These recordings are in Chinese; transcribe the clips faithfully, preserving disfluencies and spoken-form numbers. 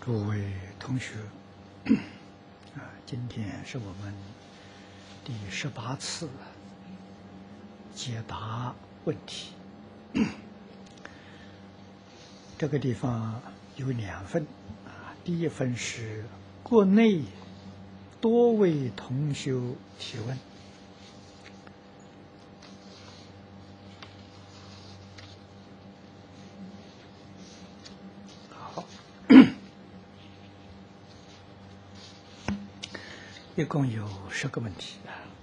各位同学，啊，今天是我们第十八次解答问题。这个地方有两份啊，第一份是国内多位同修提问。好，一共有十个问题。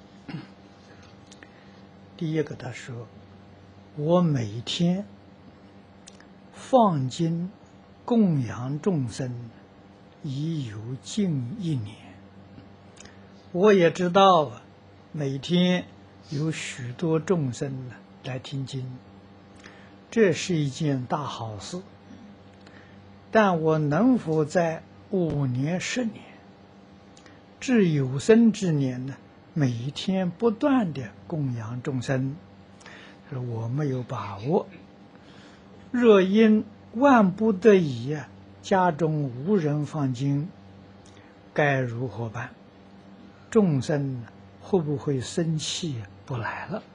第一个，他说：“我每天放经供养众生已有近一年，我也知道每天有许多众生来听经，这是一件大好事。但我能否在五年、十年至有生之年呢，每一天不断的供养众生？我没有把握。若因万不得已啊，家中无人放经，该如何办？众生会不会生气不来了？”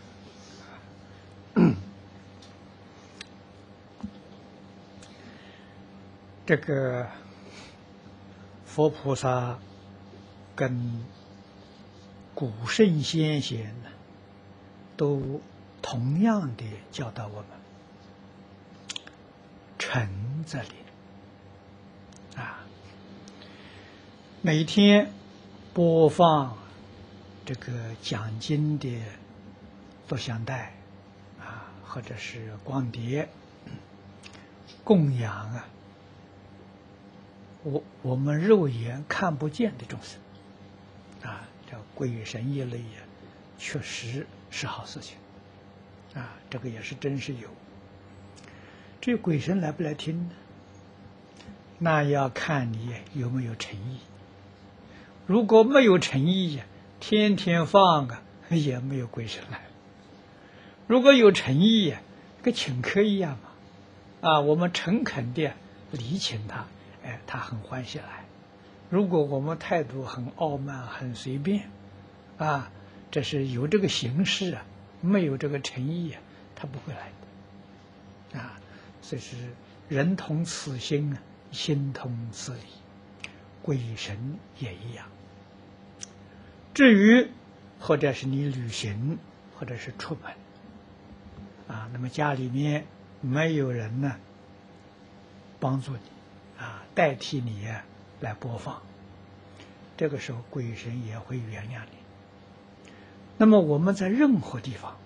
这个佛菩萨跟古圣先贤呢，都同样的教导我们诚则灵啊，每天播放这个讲经的录像带啊，或者是光碟，供养啊我我们肉眼看不见的众生啊，这鬼神一类啊，确实是好事情啊，这个也是真是有。这鬼神来不来听呢？那要看你有没有诚意。如果没有诚意呀，天天放啊，也没有鬼神来。如果有诚意呀，跟请客一样嘛，啊，我们诚恳的礼请他，哎，他很欢喜来。如果我们态度很傲慢、很随便，啊，这是有这个形式啊，没有这个诚意啊，他不会来的，啊，所以是人同此心啊，心同此理，鬼神也一样。至于或者是你旅行，或者是出门，啊，那么家里面没有人呢帮助你啊，代替你啊来播放，这个时候鬼神也会原谅你。那么我们在任何地方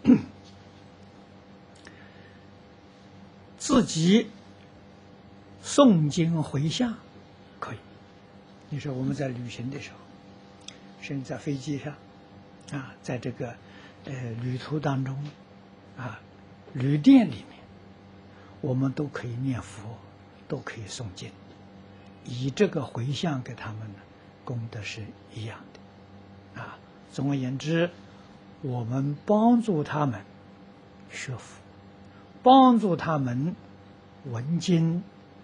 自己诵经回向可以。你说我们在旅行的时候，甚至在飞机上啊，在这个呃旅途当中啊，旅店里面，我们都可以念佛，都可以诵经，以这个回向给他们呢，功德是一样的啊。总而言之，我们帮助他们学佛，帮助他们闻经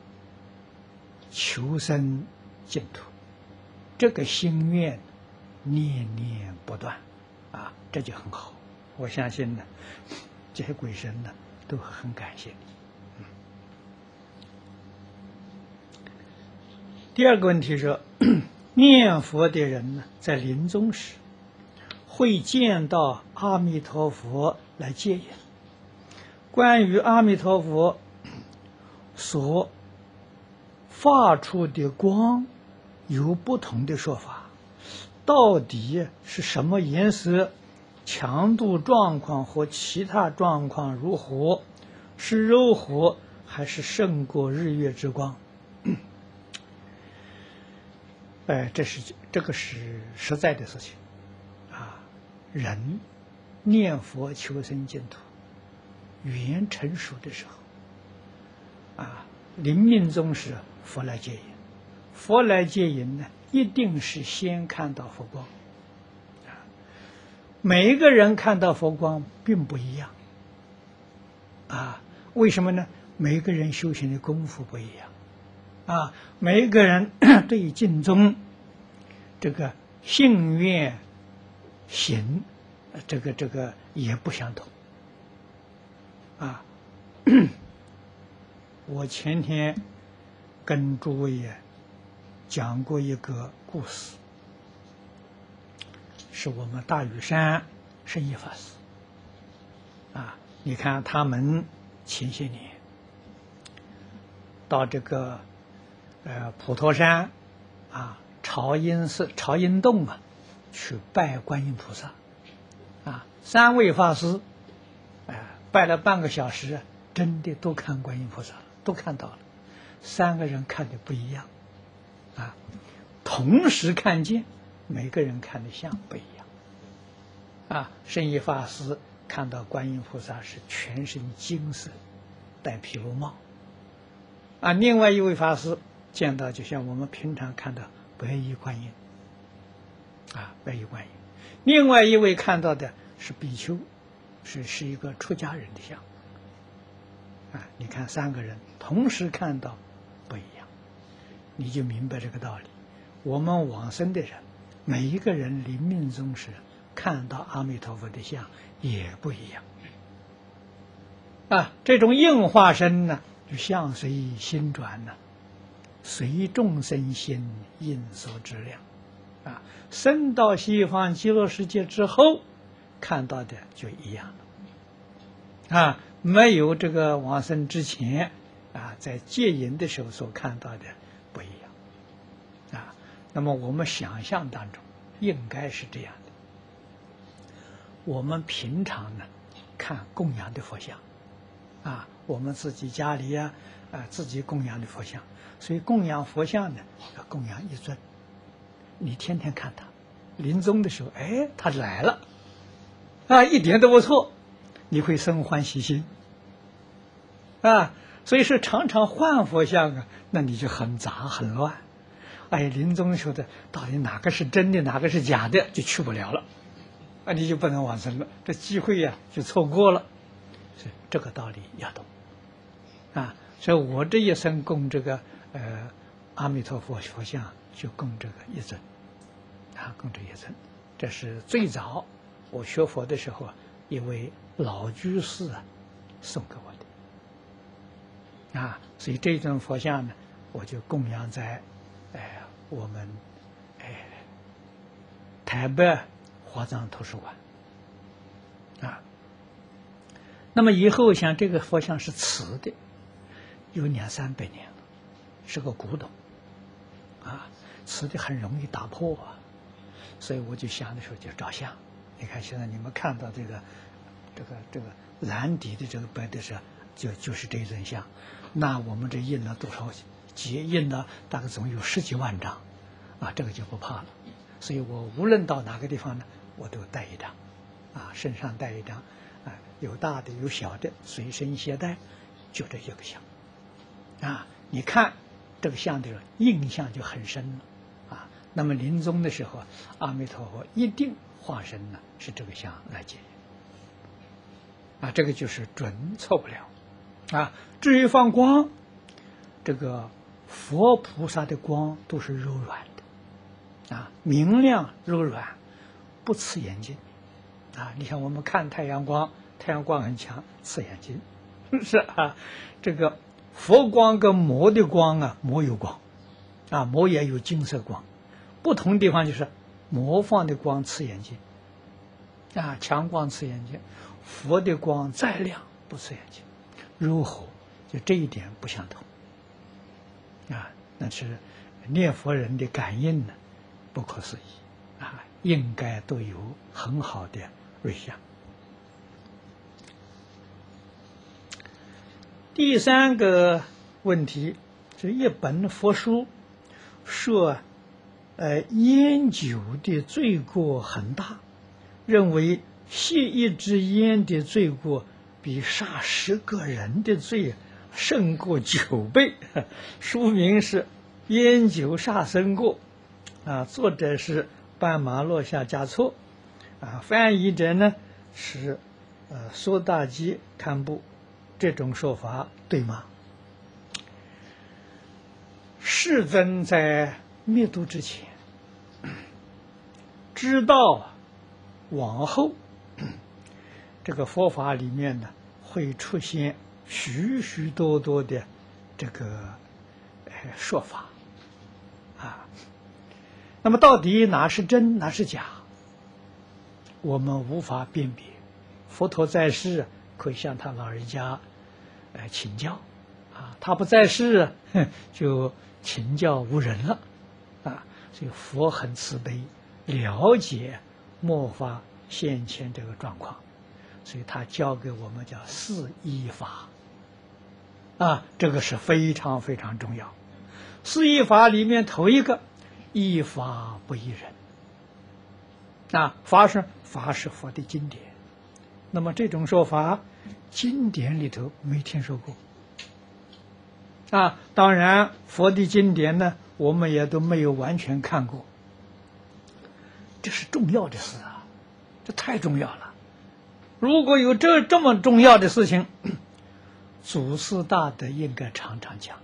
求生净土，这个心愿念念不断啊，这就很好。我相信呢，这些鬼神呢都会很感谢你。嗯、第二个问题是，念佛的人呢，在临终时会见到阿弥陀佛来接引。关于阿弥陀佛所发出的光有不同的说法，到底是什么颜色、强度状况和其他状况如何？是柔和还是胜过日月之光？哎，这是这个是实在的事情啊！人念佛求生净土，缘成熟的时候啊，临命终时佛来接引，佛来接引呢，一定是先看到佛光啊。每一个人看到佛光并不一样啊，为什么呢？每个人修行的功夫不一样啊，每一个人对敬宗这个信愿行，这个这个也不相同啊。我前天跟诸位也讲过一个故事，是我们大屿山圣严法师啊。你看他们前些年到这个呃普陀山啊朝阴寺朝阴洞啊去拜观音菩萨啊，三位法师啊、呃、拜了半个小时，真的都看观音菩萨了，都看到了。三个人看的不一样啊，同时看见，每个人看的像不一样啊。圣严法师看到观音菩萨是全身金色，戴毗卢帽啊。另外一位法师见到就像我们平常看到白衣观音啊，白衣观音。另外一位看到的是比丘，是是一个出家人的像啊。你看三个人同时看到不一样，你就明白这个道理。我们往生的人，每一个人临命终时看到阿弥陀佛的像也不一样啊。这种应化身呢，就相随心转呢，随众生心应所知量啊。生到西方极乐世界之后，看到的就一样了啊。没有这个往生之前啊，在戒淫的时候所看到的不一样啊。那么我们想象当中应该是这样的。我们平常呢看供养的佛像啊，我们自己家里呀 啊, 啊自己供养的佛像，所以供养佛像呢要供养一尊，你天天看他，临终的时候，哎，他来了啊，一点都不错，你会生欢喜心啊。所以说常常换佛像啊，那你就很杂很乱。哎，临终时候的到底哪个是真的，哪个是假的，就去不了了啊，你就不能往生了，这机会呀、啊、就错过了。所以这个道理要懂啊。所以我这一生供这个呃阿弥陀佛佛像，就供这个一尊啊，供这一尊。这是最早我学佛的时候，一位老居士啊送给我的啊，所以这尊佛像呢，我就供养在哎、呃、我们哎、呃、台北华藏图书馆啊。那么以后像这个佛像是瓷的，有两三百年了，是个古董啊，瓷的很容易打破啊，所以我就想的时候就照相。你看现在你们看到这个这个这个蓝底的这个白的是就就是这一尊像，那我们这印了多少几印了大概总有十几万张啊，这个就不怕了。所以我无论到哪个地方呢，我都带一张啊，身上带一张啊，有大的有小的，随身携带，就这一个像啊。你看这个像的印象就很深了啊。那么临终的时候，阿弥陀佛一定化身呢是这个像来接啊，这个就是准错不了啊。至于放光，这个佛菩萨的光都是柔软的啊，明亮柔软，不刺眼睛啊。你看我们看太阳光，太阳光很强，刺眼睛是啊。这个佛光跟魔的光啊，魔有光啊，魔也有金色光，不同地方就是魔放的光刺眼睛啊，强光刺眼睛，佛的光再亮不刺眼睛，柔和，就这一点不相同啊。那是念佛人的感应呢，不可思议啊，应该都有很好的瑞相。第三个问题是一本佛书说，呃，烟酒的罪过很大，认为吸一支烟的罪过比杀十个人的罪胜过九倍。书名是《烟酒杀生过》，啊，作者是斑马落下嘉措，啊，翻译者呢是呃苏大基堪布。这种说法对吗？ 世尊在灭度之前，知道往后这个佛法里面呢会出现许许多多的这个呃说法啊。那么到底哪是真哪是假，我们无法辨别。佛陀在世可以向他老人家呃请教啊，他不在世就请教无人了啊。所以佛很慈悲，了解末法现前这个状况，所以他教给我们叫四依法啊，这个是非常非常重要。四依法里面头一个，依法不依人啊，法是法是佛的经典，那么这种说法经典里头没听说过啊。当然佛的经典呢我们也都没有完全看过，这是重要的事啊，这太重要了。如果有这这么重要的事情，祖师大德应该常常讲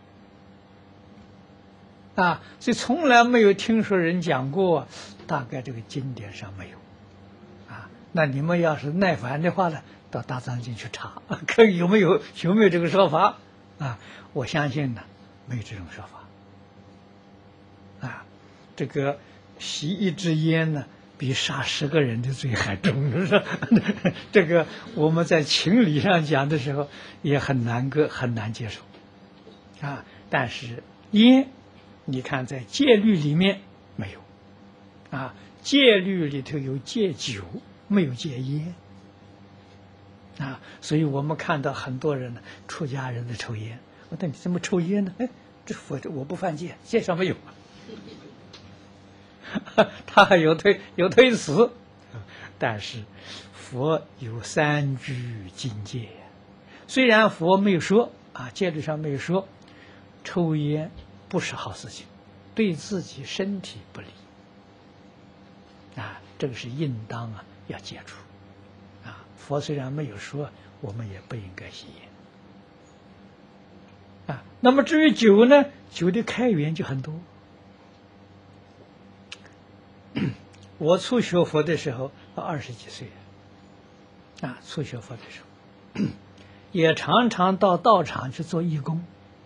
啊，所以从来没有听说人讲过，大概这个经典上没有啊。那你们要是耐烦的话呢，到大藏经去查，看有没有有没有这个说法啊。我相信呢没有这种说法啊。这个吸一支烟呢比杀十个人的罪还重，是吧？这个我们在情理上讲的时候也很难个很难接受啊。但是烟你看在戒律里面没有啊，戒律里头有戒酒，没有戒烟啊。所以我们看到很多人呢，出家人的抽烟，我说你怎么抽烟呢？哎，这佛我不犯戒，戒上没有。他还有推有推辞，但是佛有三居境界，虽然佛没有说啊，戒律上没有说抽烟不是好事情，对自己身体不利啊，这个是应当啊要戒除啊。佛虽然没有说，我们也不应该吸烟啊。那么至于酒呢，酒的开源就很多。我初学佛的时候二十几岁啊，初学佛的时候也常常到道场去做义工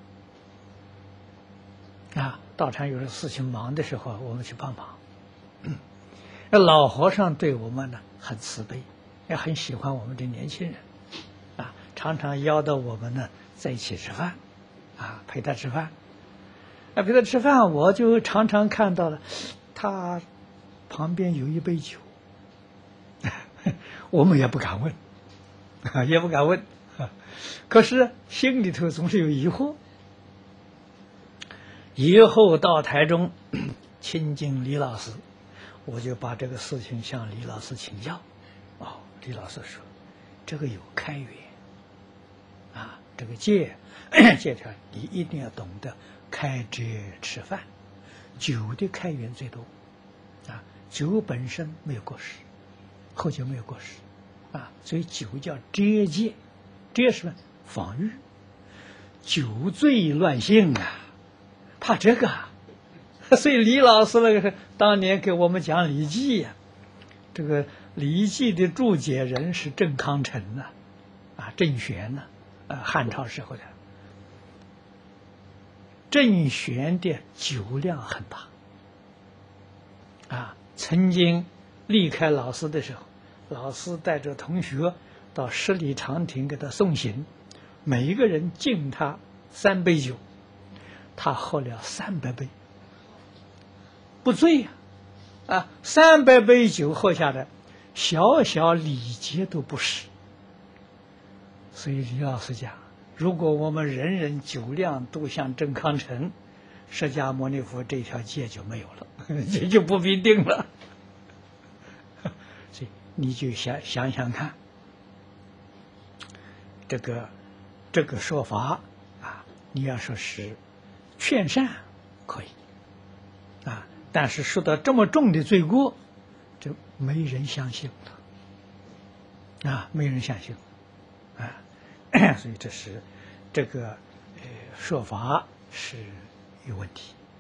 啊。道场有时事情忙的时候，我们去帮忙。那老和尚对我们呢很慈悲，也很喜欢我们这年轻人啊，常常邀到我们呢在一起吃饭啊，陪他吃饭。啊，陪他吃饭，我就常常看到了他旁边有一杯酒，我们也不敢问，也不敢问，可是心里头总是有疑惑。以后到台中亲近李老师，我就把这个事情向李老师请教。哦，李老师说，这个有开源啊，这个戒戒条你一定要懂得开遮吃饭，酒的开源最多啊。酒本身没有过失，喝酒没有过失啊，所以酒叫遮戒，遮是防御，酒醉乱性啊，怕这个啊。所以李老师那个当年给我们讲《礼记》呀，这个《礼记》的注解人是郑康成呐，啊，郑玄呐，啊，汉朝时候的。郑玄的酒量很大啊。曾经离开老师的时候，老师带着同学到十里长亭给他送行，每一个人敬他三杯酒，他喝了三百杯，不醉呀、啊！啊，三百杯酒喝下来，小小礼节都不失。所以李老师讲，如果我们人人酒量都像郑康成，释迦牟尼佛这条戒就没有了，这就不必定了。所以你就想想想看，这个这个说法啊，你要说是劝善可以啊，但是说到这么重的罪过，这没人相信了啊，没人相信啊，所以这是这个呃说法是有问题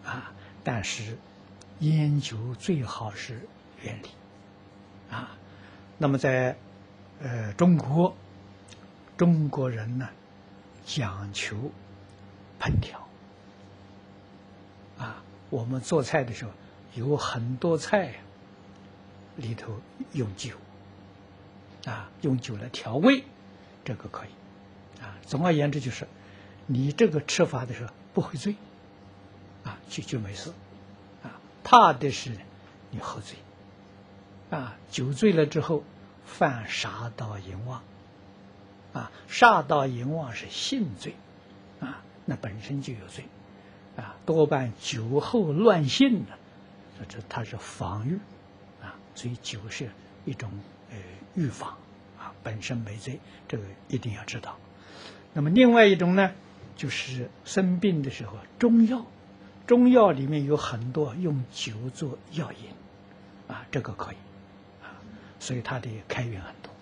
啊，但是研究最好是原理啊。那么在呃中国，中国人呢讲求烹调啊，我们做菜的时候有很多菜里头用酒啊，用酒来调味，这个可以啊。总而言之就是，你这个吃法的时候不会醉啊，就就没事啊。怕的是你喝醉啊，酒醉了之后犯杀盗淫妄啊，杀盗淫妄是性罪啊，那本身就有罪啊，多半酒后乱性呢，这它是防御啊，所以酒是一种呃预防啊，本身没罪，这个一定要知道。那么另外一种呢，就是生病的时候，中药，中药里面有很多用酒做药引啊，这个可以啊，所以它的开源很多。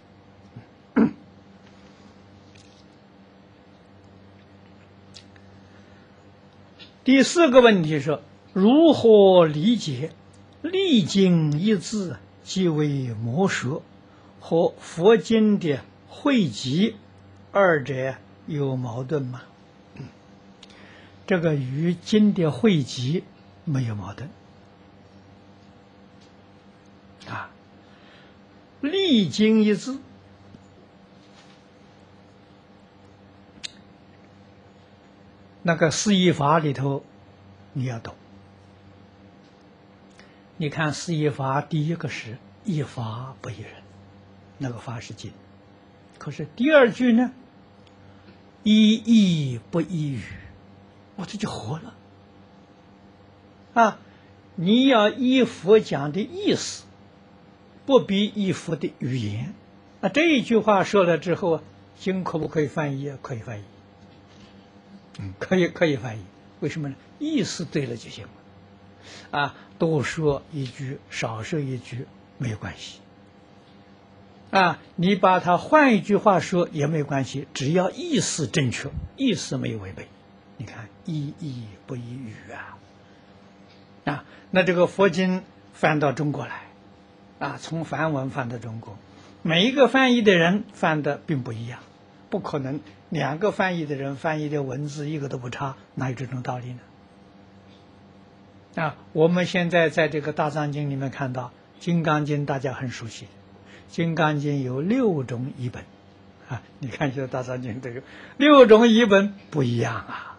第四个问题是如何理解历经一字即为魔舌和佛经的汇集，二者有矛盾吗？这个与经的汇集没有矛盾啊。历经一字，那个四依法里头你要懂。你看四依法第一个是依法不依人，那个法是经。可是第二句呢，依义不依语，我这就活了啊！你要依佛讲的意思，不必依佛的语言。那这一句话说了之后，经可不可以翻译？可以翻译，嗯，可以可以翻译。为什么呢？意思对了就行了啊！多说一句，少说一句没有关系啊！你把它换一句话说也没关系，只要意思正确，意思没有违背。你看，依义不依语啊！啊，那这个佛经翻到中国来啊，从梵文翻到中国，每一个翻译的人翻的并不一样，不可能两个翻译的人翻译的文字一个都不差，哪有这种道理呢？啊，我们现在在这个大藏经里面看到，《金刚经》大家很熟悉，《金刚经》有六种译本啊，你看现在大藏经都有六种译本，不一样啊，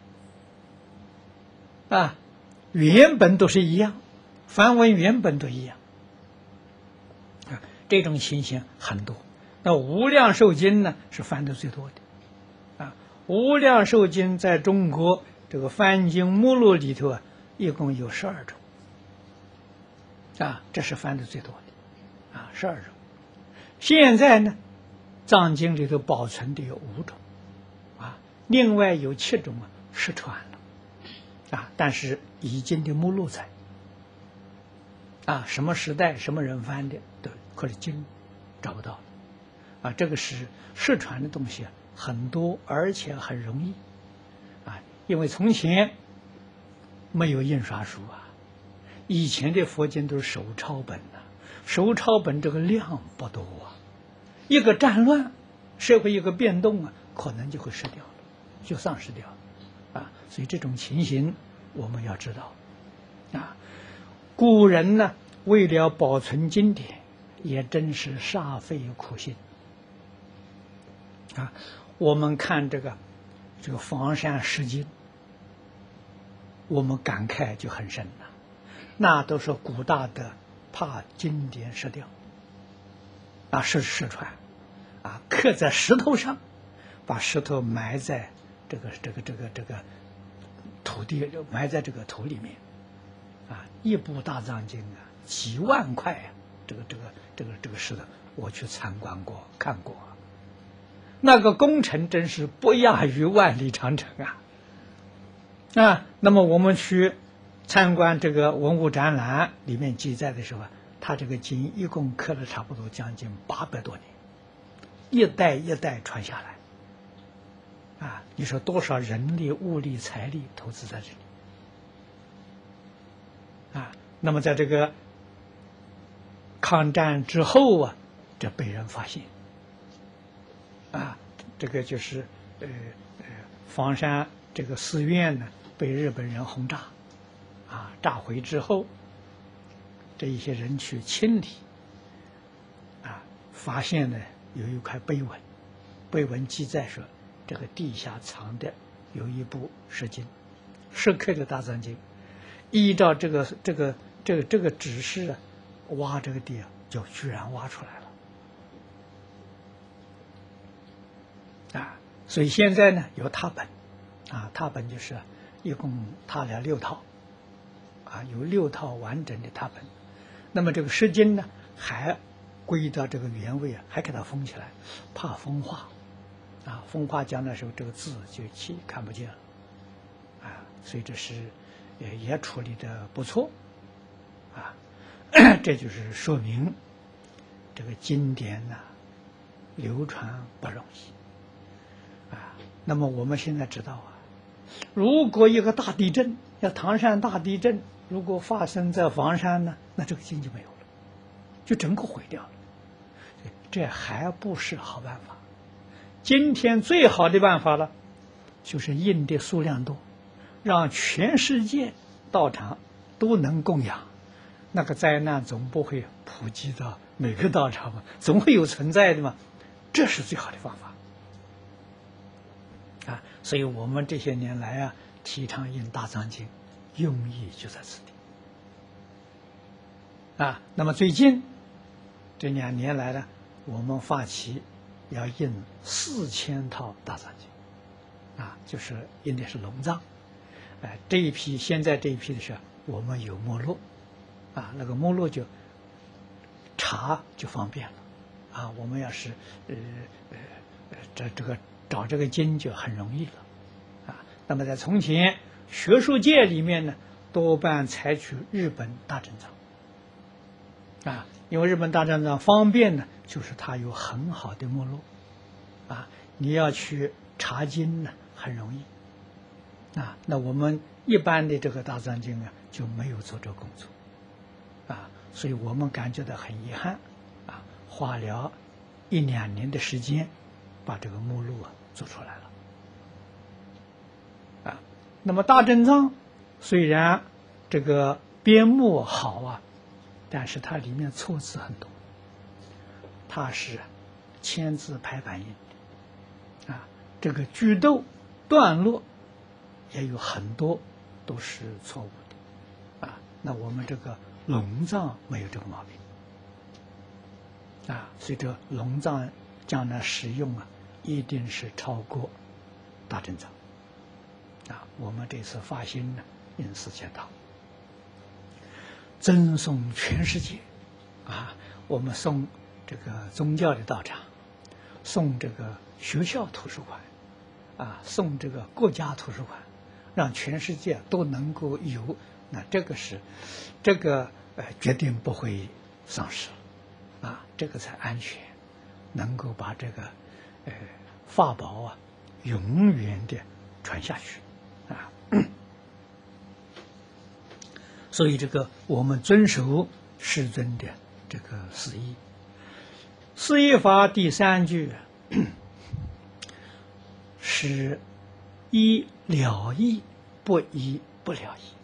啊，原本都是一样，梵文原本都一样啊，这种情形很多。那《无量寿经》呢是翻的最多的啊，《无量寿经》在中国这个翻经目录里头啊，一共有十二种啊，这是翻的最多的啊，十二种。现在呢，藏经里头保存的有五种啊，另外有七种啊失传了啊，但是已经的目录在啊，什么时代什么人翻的，对，可是经找不到啊，这个是失传的东西很多，而且很容易啊，因为从前没有印刷术啊，以前的佛经都是手抄本呐、啊，手抄本这个量不多啊，一个战乱，社会一个变动啊，可能就会失掉了，就丧失掉了啊，所以这种情形我们要知道啊，古人呢为了保存经典，也真是煞费苦心啊。我们看这个这个房山石经，我们感慨就很深了，那都是古大德怕经典失掉啊，失失传啊，刻在石头上，把石头埋在这个这个这个这个土地，埋在这个土里面啊，一部大藏经啊，几万块啊，这个这个这个这个石头，我去参观过看过，那个工程真是不亚于万里长城啊。啊，那么我们去参观这个文物展览里面记载的时候，他这个经一共刻了差不多将近八百多年，一代一代传下来，啊，你说多少人力、物力、财力投资在这里， 啊，那么在这个抗战之后啊，这被人发现，啊，这个就是呃呃房山这个寺院呢被日本人轰炸，啊，炸毁之后，这一些人去清理，啊，发现呢有一块碑文，碑文记载说，这个地下藏的有一部释经，石刻的大藏经，依照这个这个这个这个指示啊，挖这个地啊，就居然挖出来了，啊，所以现在呢有拓本，啊，拓本就是一共拓了六套，啊，有六套完整的拓本，那么这个释经呢还归到这个原位啊，还给它封起来，怕风化，啊，风化将来时候这个字就起看不见了，啊，所以这是也也处理的不错，啊，这就是说明这个经典呐、啊、流传不容易，啊，那么我们现在知道啊，如果一个大地震，要唐山大地震，如果发生在房山呢，那这个经就没有了，就整个毁掉了。这还不是好办法。今天最好的办法了，就是印的数量多，让全世界道场都能供养，那个灾难总不会普及到每个道场嘛，总会有存在的嘛，这是最好的方法。啊，所以我们这些年来啊，提倡印大藏经，用意就在此地。啊，那么最近这两年来呢，我们发起要印四千套大藏经，啊，就是印的是龙藏，哎、呃，这一批现在这一批的是我们有目录，啊，那个目录就查就方便了，啊，我们要是呃呃这这个找这个经就很容易了，啊，那么在从前学术界里面呢，多半采取日本大正藏，啊，因为日本大正藏方便呢，就是它有很好的目录，啊，你要去查经呢很容易，啊，那我们一般的这个大藏经啊就没有做这个工作，啊，所以我们感觉到很遗憾，啊，花了一两年的时间把这个目录啊做出来了，啊，那么大正藏虽然这个编目好啊，但是它里面错字很多，它是千字排版印的，啊，这个句读段落也有很多都是错误的，啊，那我们这个龙藏没有这个毛病，啊，所以这龙藏将来使用啊，一定是超过大正藏，啊，我们这次发心呢，印四千套，赠送全世界，啊，我们送这个宗教的道场，送这个学校图书馆，啊，送这个国家图书馆，让全世界都能够有，那这个是，这个呃决定不会丧失，啊，这个才安全，能够把这个呃法宝啊永远的传下去，啊，所以这个我们遵守世尊的这个四义。四义法第三句是依了义，不依不了义，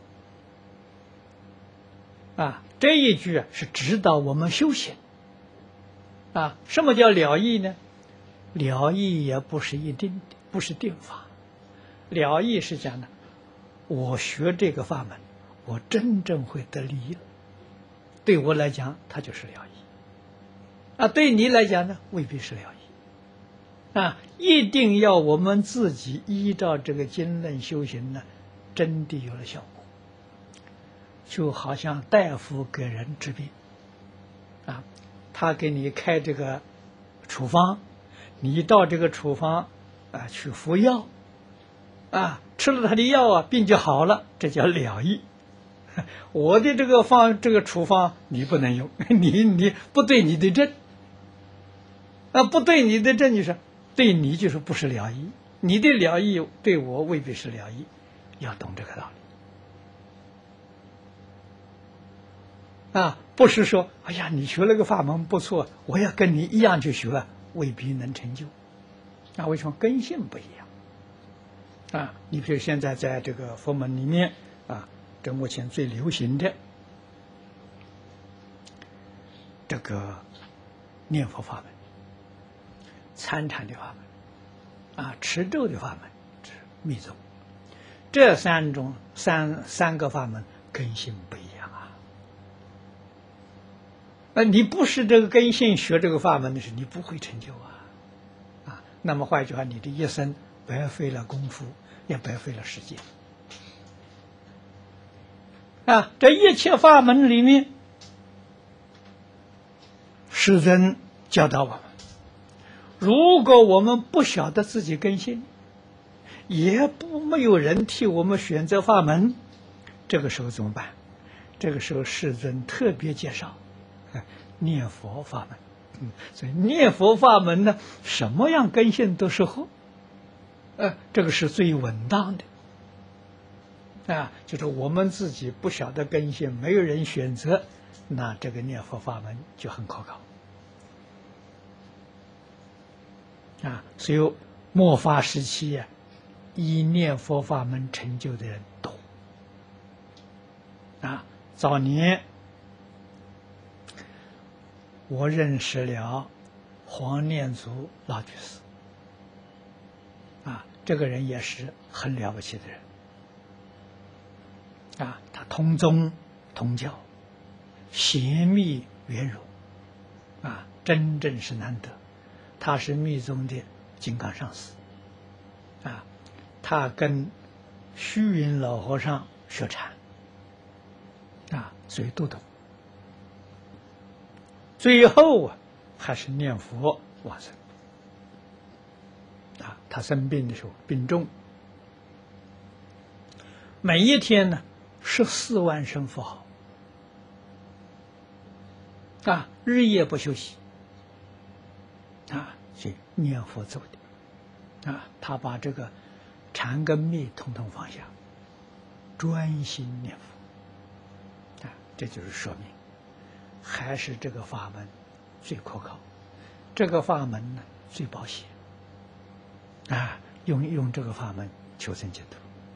啊，这一句啊是指导我们修行，啊，什么叫了义呢？了义也不是一定的，不是定法，了义是讲的，我学这个法门，我真正会得利益了，对我来讲，它就是了义。啊，对你来讲呢，未必是了义，啊，一定要我们自己依照这个经论修行呢，真的有了效果，就好像大夫给人治病，啊，他给你开这个处方，你到这个处方啊去服药，啊，吃了他的药啊，病就好了，这叫了义。我的这个方这个处方你不能用，你你不对你的症。啊，不对你的症，就是对你就是不是了义，你的了义对我未必是了义，要懂这个道啊，不是说哎呀，你学了个法门不错，我要跟你一样去学，未必能成就。那为什么根性不一样？啊，你比如现在在这个佛门里面啊，这目前最流行的这个念佛法门、参禅的法门啊、持咒的法门，是密宗。这三种三三个法门根性不一样啊。那你不是这个根性学这个法门的时候，你不会成就啊。啊，那么换句话，你的一生白费了功夫，也白费了时间。啊，这一切法门里面，世尊教导我们，如果我们不晓得自己根性，也不没有人替我们选择法门，这个时候怎么办？这个时候世尊特别介绍，哎，念佛法门。嗯，所以念佛法门呢，什么样根性都适合，呃，这个是最稳当的。啊，就是我们自己不晓得根性，没有人选择，那这个念佛法门就很可靠。啊，所以末法时期呀、啊，以念佛法门成就的人多。啊，早年我认识了黄念祖老居士。啊，这个人也是很了不起的人。啊，他通宗通教，贤密圆融，啊，真正是难得。他是密宗的金刚上师，啊，他跟虚云老和尚学禅，啊，所以都懂。最后啊，还是念佛往生。啊，他生病的时候病重，每一天呢。十四万声佛号，啊，日夜不休息，啊，去念佛走的，啊，他把这个禅跟密统统放下，专心念佛，啊，这就是说明，还是这个法门最可靠，这个法门呢最保险，啊，用用这个法门求生净土。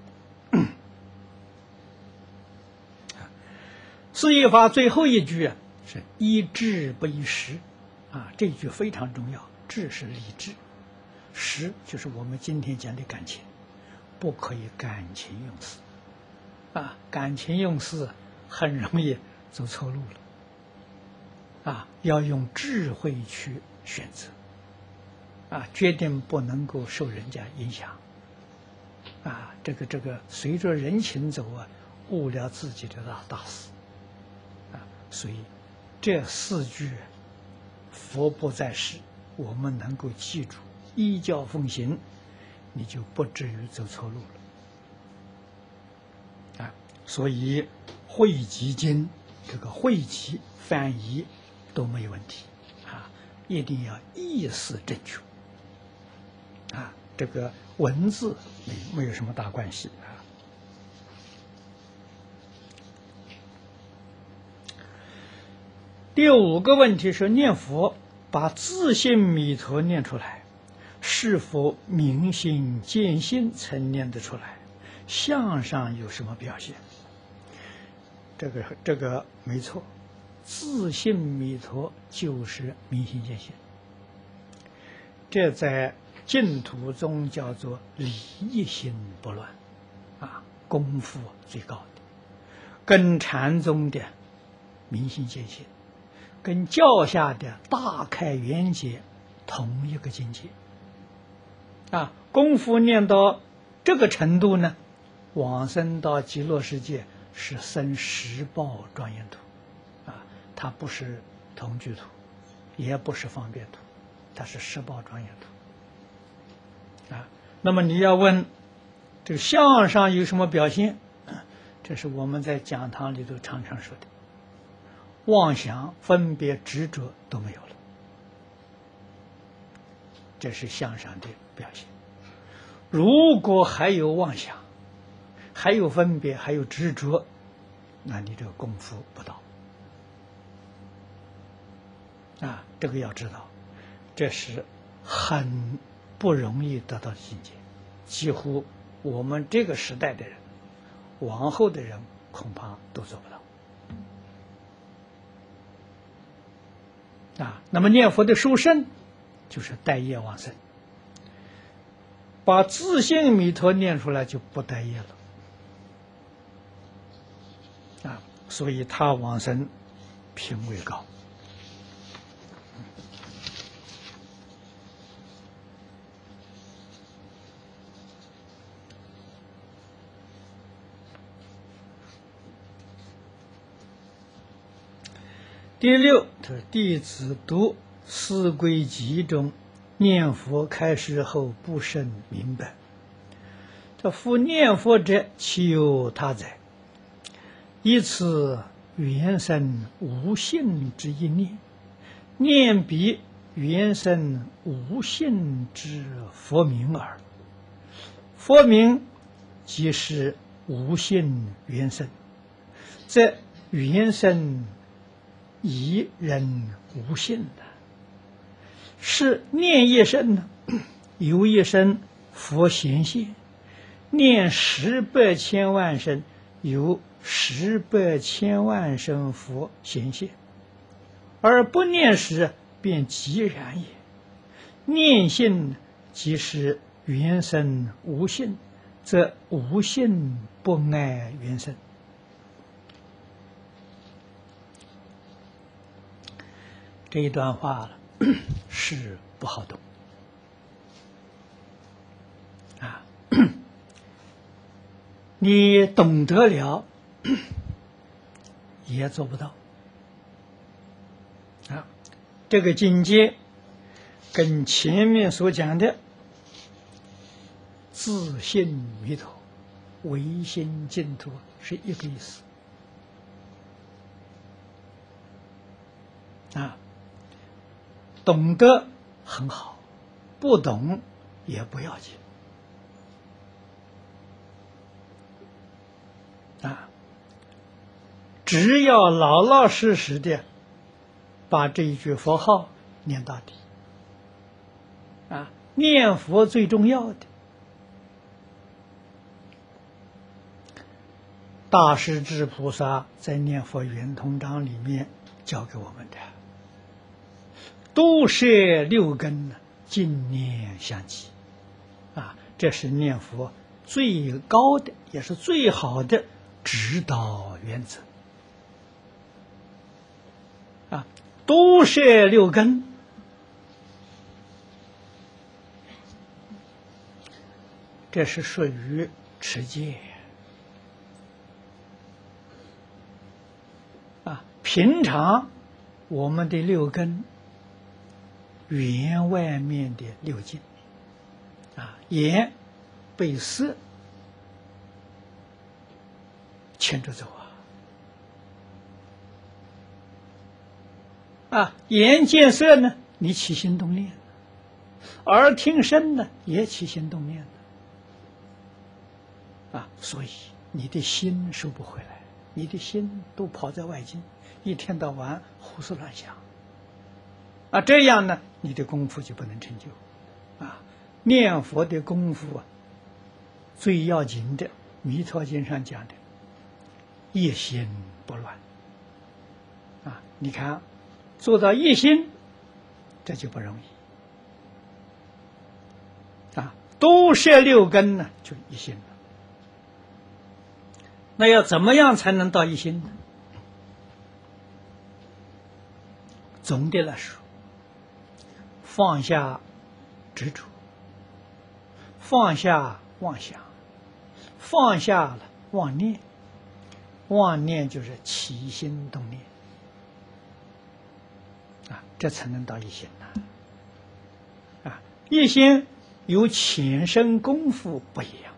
四义法最后一句啊，是依智不依识，啊，这句非常重要。智是理智，识就是我们今天讲的感情，不可以感情用事，啊，感情用事很容易走错路了，啊，要用智慧去选择，啊，决定不能够受人家影响，啊，这个这个随着人情走啊，误了自己的大大事。所以，这四句佛不在世，我们能够记住，依教奉行，你就不至于走错路了。啊，所以汇集经这个汇集翻译都没有问题，啊，一定要意思正确。啊，这个文字没没有什么大关系。第五个问题是念佛，把自性弥陀念出来，是否明心见性才念得出来？相上有什么表现？这个这个没错，自性弥陀就是明心见性，这在净土中叫做理一心不乱，啊，功夫最高的，跟禅宗的明心见性。跟教下的大开圆解同一个境界，啊，功夫念到这个程度呢，往生到极乐世界是生十报庄严土，啊，它不是同居土，也不是方便土，它是十报庄严土，啊，那么你要问这个相上有什么表现？这是我们在讲堂里头常常说的。妄想、分别、执着都没有了，这是相上的表现。如果还有妄想，还有分别，还有执着，那你这个功夫不到， 啊，这个要知道，这是很不容易得到的境界，几乎我们这个时代的人，往后的人恐怕都做不到。啊，那么念佛的殊胜，就是带业往生，把自性弥陀念出来就不带业了。啊，所以他往生品位高。第六，他弟子读《四归集》中念佛开示后不甚明白。这夫念佛者，其有他哉？以此原生无性之一念，念彼原生无性之佛名耳。佛名即是无性原生，则原生一人无性的，是念一声呢，有一声佛显现；念十百千万声，有十百千万声佛显现。而不念时，便即然也。念性即是原生无性，则无性不碍原生。这一段话是不好懂啊！你懂得了，也做不到啊！这个境界跟前面所讲的自性弥陀、唯心净土是一个意思啊！懂得很好，不懂也不要紧啊！只要老老实实的把这一句佛号念到底啊！念佛最重要的，大势至菩萨在《念佛圆通章》里面教给我们的。都摄六根，净念相继，啊，这是念佛最高的，也是最好的指导原则。啊，都摄六根，这是属于持戒。啊，平常我们的六根。圆外面的六境啊，眼被色牵着走啊啊！眼见色呢，你起心动念；耳听声呢，也起心动念啊！所以你的心收不回来，你的心都跑在外境，一天到晚胡思乱想。啊，这样呢，你的功夫就不能成就，啊，念佛的功夫啊，最要紧的，《弥陀经》上讲的，一心不乱，啊，你看，做到一心，这就不容易，啊，都摄六根呢，就一心了。那要怎么样才能到一心呢？总的来说，放下执着，放下妄想，放下了妄念，妄念就是起心动念啊，这才能到一心呐！啊，一心有浅深功夫不一样，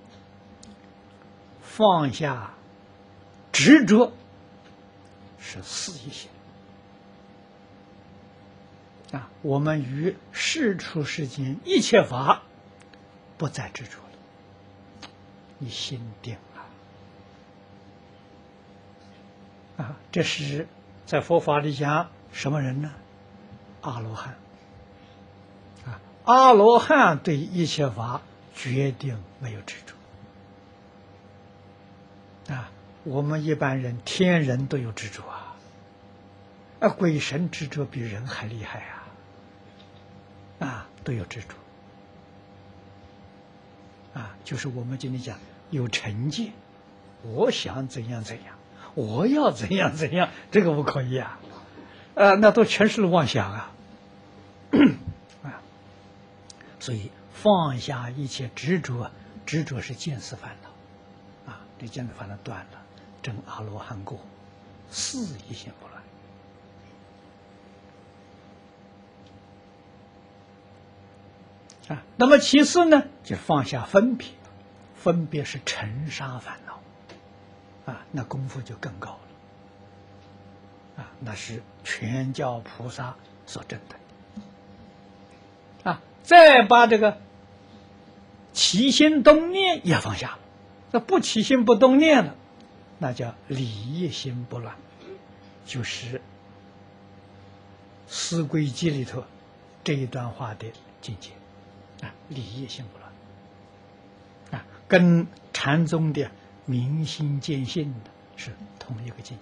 放下执着是四一心。啊，我们于世出世间一切法不再执着了，你心定了。啊，这是在佛法里讲什么人呢？ 阿罗汉。啊，阿罗汉对一切法决定没有执着。啊，我们一般人天人都有执着啊，啊，鬼神执着比人还厉害啊，啊，都有执着。啊，就是我们今天讲有成见，我想怎样怎样，我要怎样怎样，这个不可以啊，啊，那都全是妄想啊，啊，所以放下一切执着，执着是见思烦恼，啊，这见思烦恼断了，证阿罗汉果，四一心不乱。啊，那么其次呢，就放下分别，分别是尘沙烦恼，啊，那功夫就更高了，啊，那是全教菩萨所证的，啊，再把这个起心动念也放下了，那不起心不动念了，那叫理一心不乱，就是《四归集》里头这一段话的境界。啊，理一心不乱，啊，跟禅宗的明心见性的是同一个境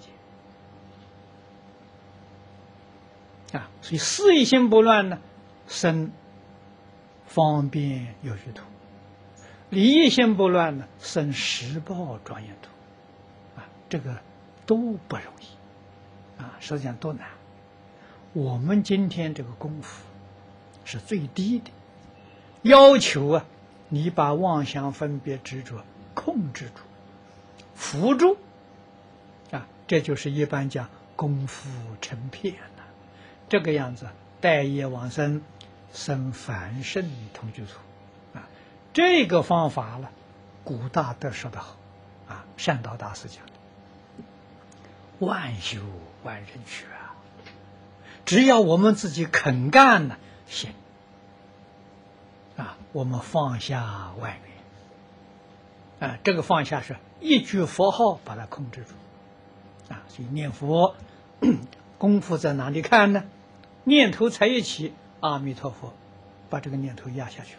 界。啊，所以四一心不乱呢，生方便有余土；理一心不乱呢，生十报庄严土。啊，这个都不容易，啊，实际上多难。我们今天这个功夫是最低的。要求啊，你把妄想分别执着控制住、扶住，啊，这就是一般讲功夫成片了。这个样子，待业往生，生凡圣同居土，啊，这个方法呢，古大德说得好，啊，善导大师讲的，万修万人学啊，只要我们自己肯干呢，行。啊，我们放下外面，啊，这个放下是一句佛号把它控制住，啊，所以念佛功夫在哪里看呢？念头才一起，阿弥陀佛，把这个念头压下去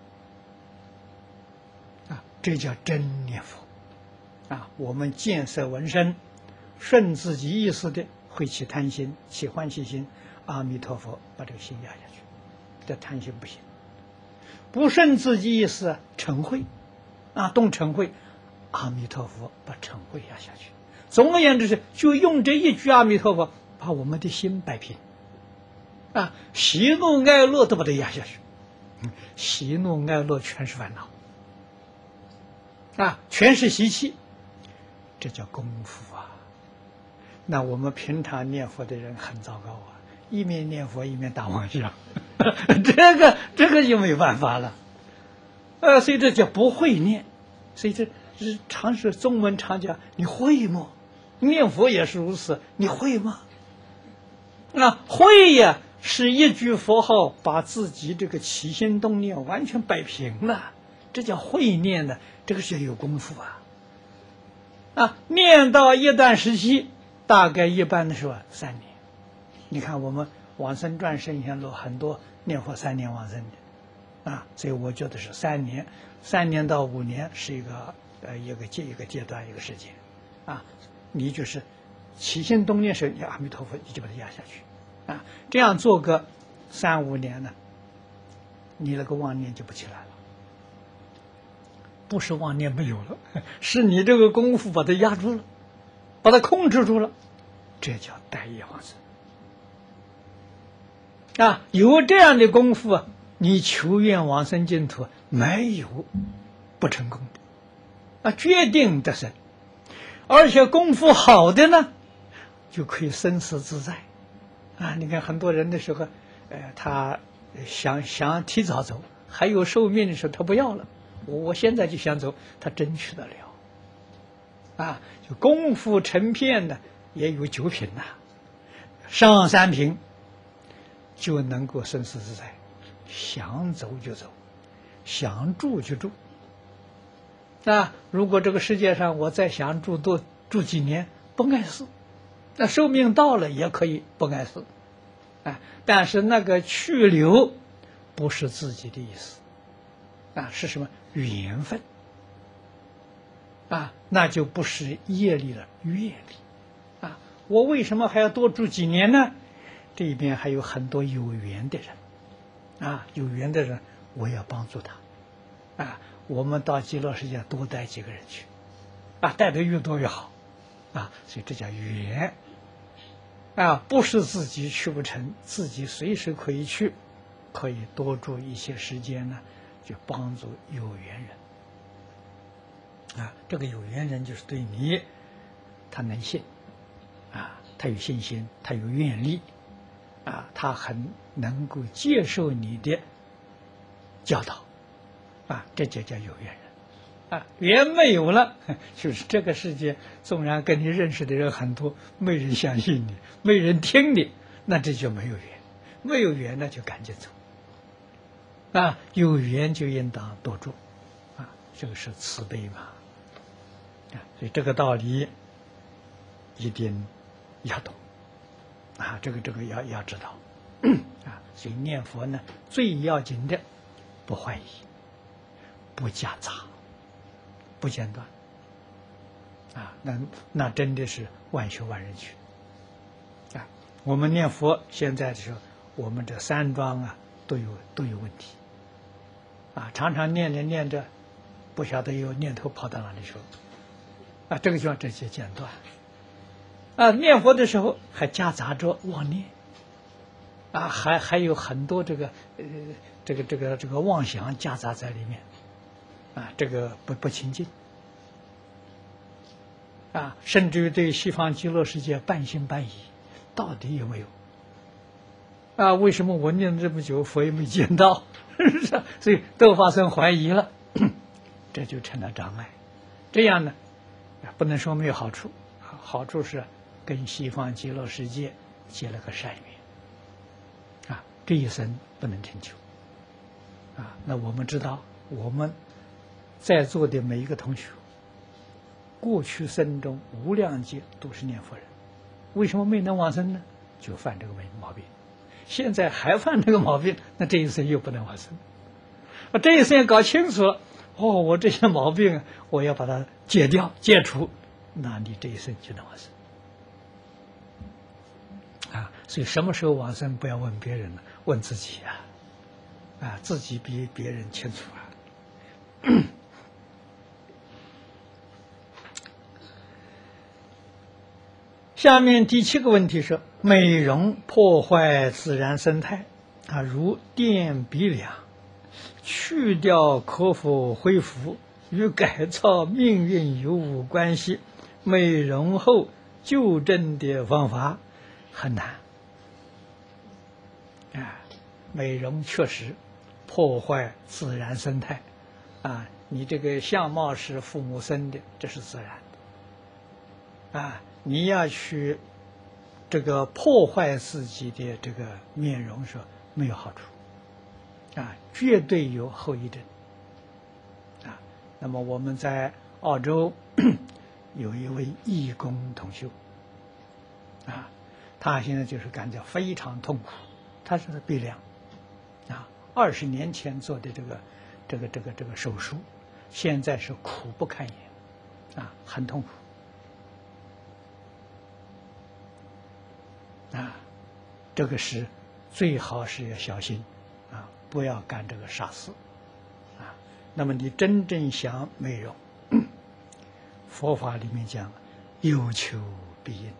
了，啊，这叫真念佛，啊，我们见色闻声，顺自己意识的会起贪心、起欢喜心，阿弥陀佛把这个心压下去，这贪心不行。不顺自己意识，嗔恚，啊，动嗔恚，阿弥陀佛把嗔恚压下去。总而言之是，就用这一句阿弥陀佛，把我们的心摆平，啊，喜怒哀乐都把它压下去，嗯，喜怒哀乐全是烦恼，啊，全是习气，这叫功夫啊。那我们平常念佛的人很糟糕啊，一面念佛一面打妄想。这个这个就没办法了，呃，所以这叫不会念，所以这是常是中文常讲，你会吗？念佛也是如此，你会吗？啊，会呀，是一句佛号把自己这个起心动念完全摆平了，这叫会念的，这个是有功夫啊。啊，念到一段时期，大概一般的时候三年，你看我们往生传圣贤录很多念佛三年往生的，啊，所以我觉得是三年，三年到五年是一个呃一个阶一个阶段一个时间，啊，你就是起心动念时，你阿弥陀佛你就把它压下去，啊，这样做个三五年呢，你那个妄念就不起来了，不是妄念没有了，是你这个功夫把它压住了，把它控制住了，这叫待业往生。啊，有这样的功夫啊，你求愿往生净土没有不成功的，啊，决定得生，而且功夫好的呢，就可以生死自在，啊，你看很多人的时候，呃，他想想提早走，还有寿命的时候他不要了，我我现在就想走，他争取得了，啊，就功夫成片的也有九品呐，上三品。就能够生死自在，想走就走，想住就住。那如果这个世界上我再想住多住几年，不碍事，那寿命到了也可以不碍事。 啊，但是那个去留不是自己的意思，啊，是什么缘分？啊，那就不是业力了，愿力。啊，我为什么还要多住几年呢？这边还有很多有缘的人，啊，有缘的人，我要帮助他，啊，我们到极乐世界多带几个人去，啊，带的越多越好，啊，所以这叫缘，啊，不是自己去不成，自己随时可以去，可以多住一些时间呢，就帮助有缘人，啊，这个有缘人就是对你，他能信，啊，他有信心，他有愿力。啊，他很能够接受你的教导，啊，这就叫有缘人，啊，缘没有了，就是这个世界纵然跟你认识的人很多，没人相信你，没人听你，那这就没有缘，没有缘那就赶紧走，啊，有缘就应当多住，啊，这个是慈悲嘛，啊，所以这个道理一定要懂。啊，这个这个要要知道，啊，所以念佛呢，最要紧的不怀疑，不夹杂，不间断，啊，那那真的是万学万人去，啊，我们念佛现在的时候，我们这三桩啊都有都有问题，啊，常常念着念着，不晓得有念头跑到哪里去了，啊，这个就要这些间断。啊，念佛的时候还夹杂着妄念，啊，还还有很多这个呃这个这个这个妄想夹杂在里面，啊，这个不不清净，啊，甚至于对西方极乐世界半信半疑，到底有没有？啊，为什么我念了这么久，佛也没见到？是不是？所以都发生怀疑了，这就成了障碍。这样呢，不能说没有好处，好处是跟西方极乐世界结了个善缘，啊，这一生不能成就，啊，那我们知道，我们在座的每一个同学，过去生中无量劫都是念佛人，为什么没能往生呢？就犯这个毛病，现在还犯这个毛病，那这一生又不能往生，啊，这一生要搞清楚了，哦，我这些毛病我要把它戒掉、戒除，那你这一生就能往生。啊，所以什么时候往生不要问别人了，问自己啊，啊，自己比别人清楚啊。下面第七个问题是：美容破坏自然生态啊，如电鼻梁，去掉可否恢复？与改造命运有无关系？美容后纠正的方法很难啊，美容确实破坏自然生态啊，你这个相貌是父母生的，这是自然的啊，你要去这个破坏自己的这个面容是没有好处啊，绝对有后遗症啊。那么我们在澳洲有一位义工同修啊，他现在就是感到非常痛苦，他是鼻梁啊，二十年前做的这个这个这个这个手术，现在是苦不堪言啊，很痛苦啊，这个是最好是要小心啊，不要干这个傻事啊。那么你真正想美容，佛法里面讲有求必应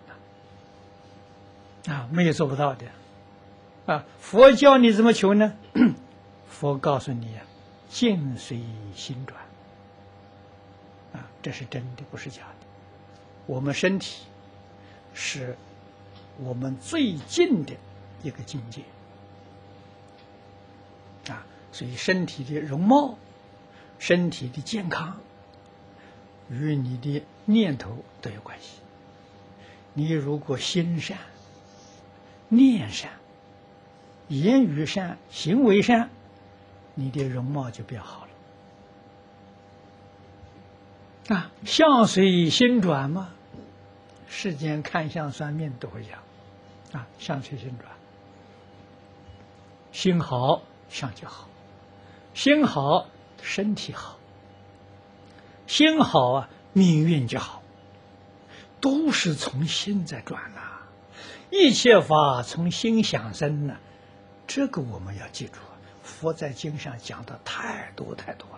啊，没有做不到的啊。佛教你怎么求呢？佛告诉你啊，境随心转啊，这是真的，不是假的。我们身体是我们最近的一个境界啊，所以身体的容貌、身体的健康与你的念头都有关系。你如果心善、念善、言语善、行为善，你的容貌就变好了啊。相随心转嘛，世间看相算命都会讲啊，相随心转心好相就好，心好身体好，心好啊命运就好，都是从心在转呐、啊，一切法从心想生呢、啊，这个我们要记住，佛在经上讲的太多太多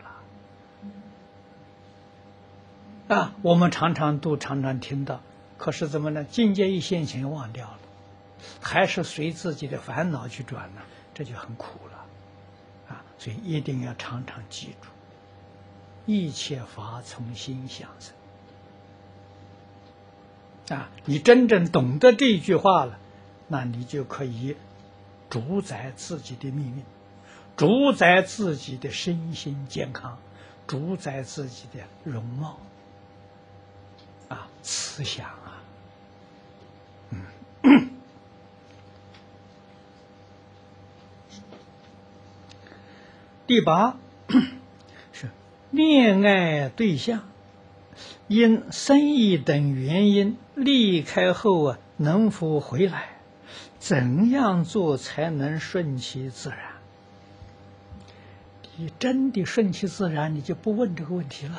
了啊，我们常常都常常听到，可是怎么呢？境界一现前忘掉了，还是随自己的烦恼去转呢，这就很苦了啊！所以一定要常常记住，一切法从心想生啊！你真正懂得这句话了，那你就可以主宰自己的命运，主宰自己的身心健康，主宰自己的容貌啊，思想啊，嗯。第八是恋爱对象因生意等原因离开后啊，能否回来？怎样做才能顺其自然？你真的顺其自然，你就不问这个问题了。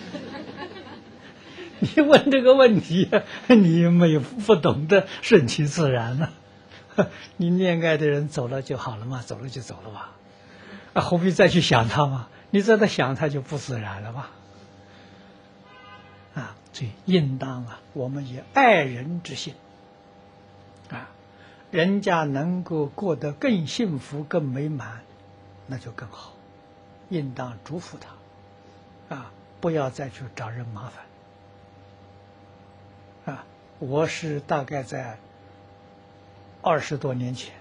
你问这个问题，你没有不懂得顺其自然了。你恋爱的人走了就好了嘛，走了就走了吧。啊，何必再去想他嘛？你在那想他就不自然了吧？啊，所以应当啊，我们以爱人之心啊，人家能够过得更幸福、更美满，那就更好。应当祝福他啊，不要再去找人麻烦啊。我是大概在二十多年前。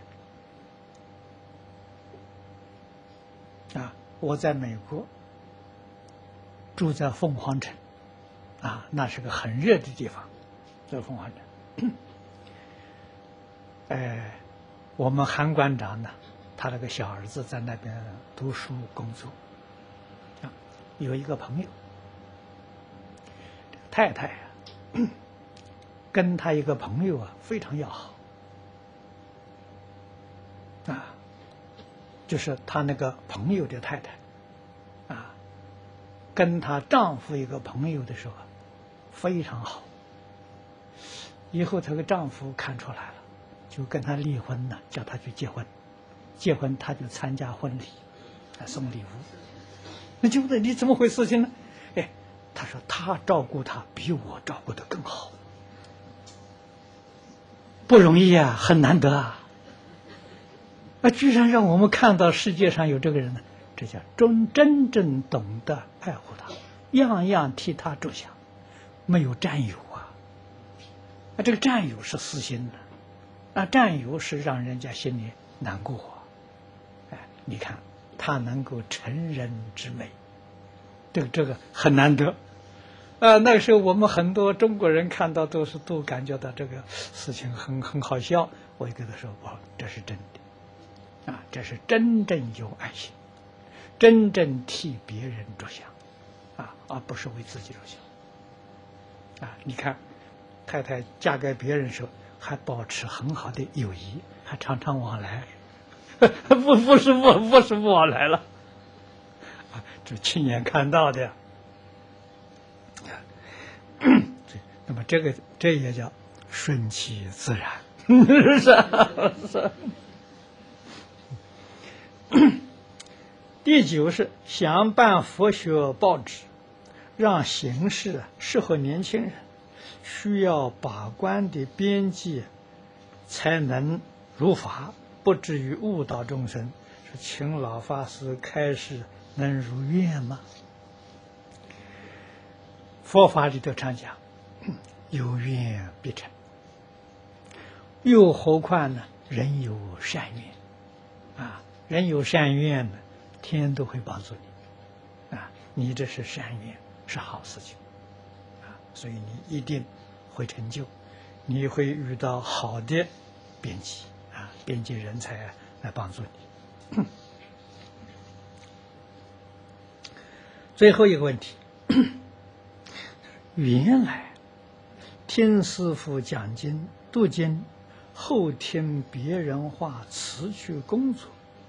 啊，我在美国住在凤凰城，啊，那是个很热的地方，在凤凰城。哎，我们韩馆长呢，他那个小儿子在那边读书工作，啊，有一个朋友，太太啊，跟他一个朋友啊非常要好，啊。就是她那个朋友的太太，啊，跟她丈夫一个朋友的时候非常好。以后这个丈夫看出来了，就跟她离婚了，叫她去结婚。结婚她就参加婚礼，还送礼物。那就问你怎么回事情呢？哎，她说她照顾她比我照顾得更好，不容易啊，很难得啊。那居然让我们看到世界上有这个人呢，这叫真真正懂得爱护他，样样替他着想，没有占有啊。啊，这个占有是私心的，啊，占有是让人家心里难过啊。哎，你看他能够成人之美，这个这个很难得。啊，那个时候我们很多中国人看到都是都感觉到这个事情很很好笑。我就跟他说：“哦，这是真的。”啊，这是真正有爱心，真正替别人着想，啊，而不是为自己着想。啊，你看，太太嫁给别人时候还保持很好的友谊，还常常往来，不不是不不是不往来了，啊，这亲眼看到的呀。那么这个这也叫顺其自然，是啊，是。第九是想办佛学报纸，让形式适合年轻人，需要把关的边际，才能如法，不至于误导众生。是请老法师开示，能如愿吗？佛法里头常讲，有愿必成，又何况呢？人有善愿啊，人有善愿呢，天都会帮助你啊！你这是善愿，是好事情啊，所以你一定会成就，你会遇到好的编辑啊，编辑人才来帮助你。最后一个问题，原来听师父讲经读经，后听别人话辞去工作，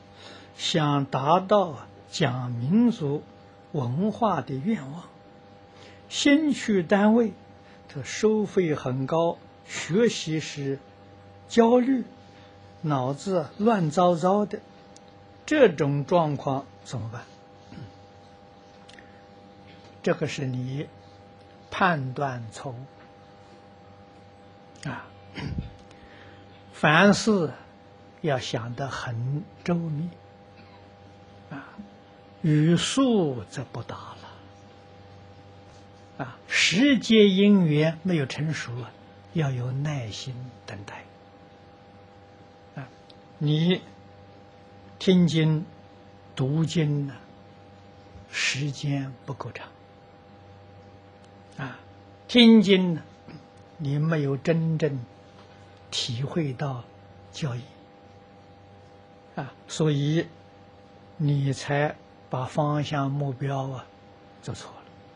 想达到讲民族文化的愿望，先去单位，这收费很高，学习时焦虑，脑子乱糟糟的，这种状况怎么办？这个是你判断错误啊！凡事要想得很周密啊，语速则不达了啊。时节因缘没有成熟啊，要有耐心等待啊。你听经、读经呢，时间不够长啊。听经呢，你没有真正体会到教义啊，所以你才把方向目标啊做错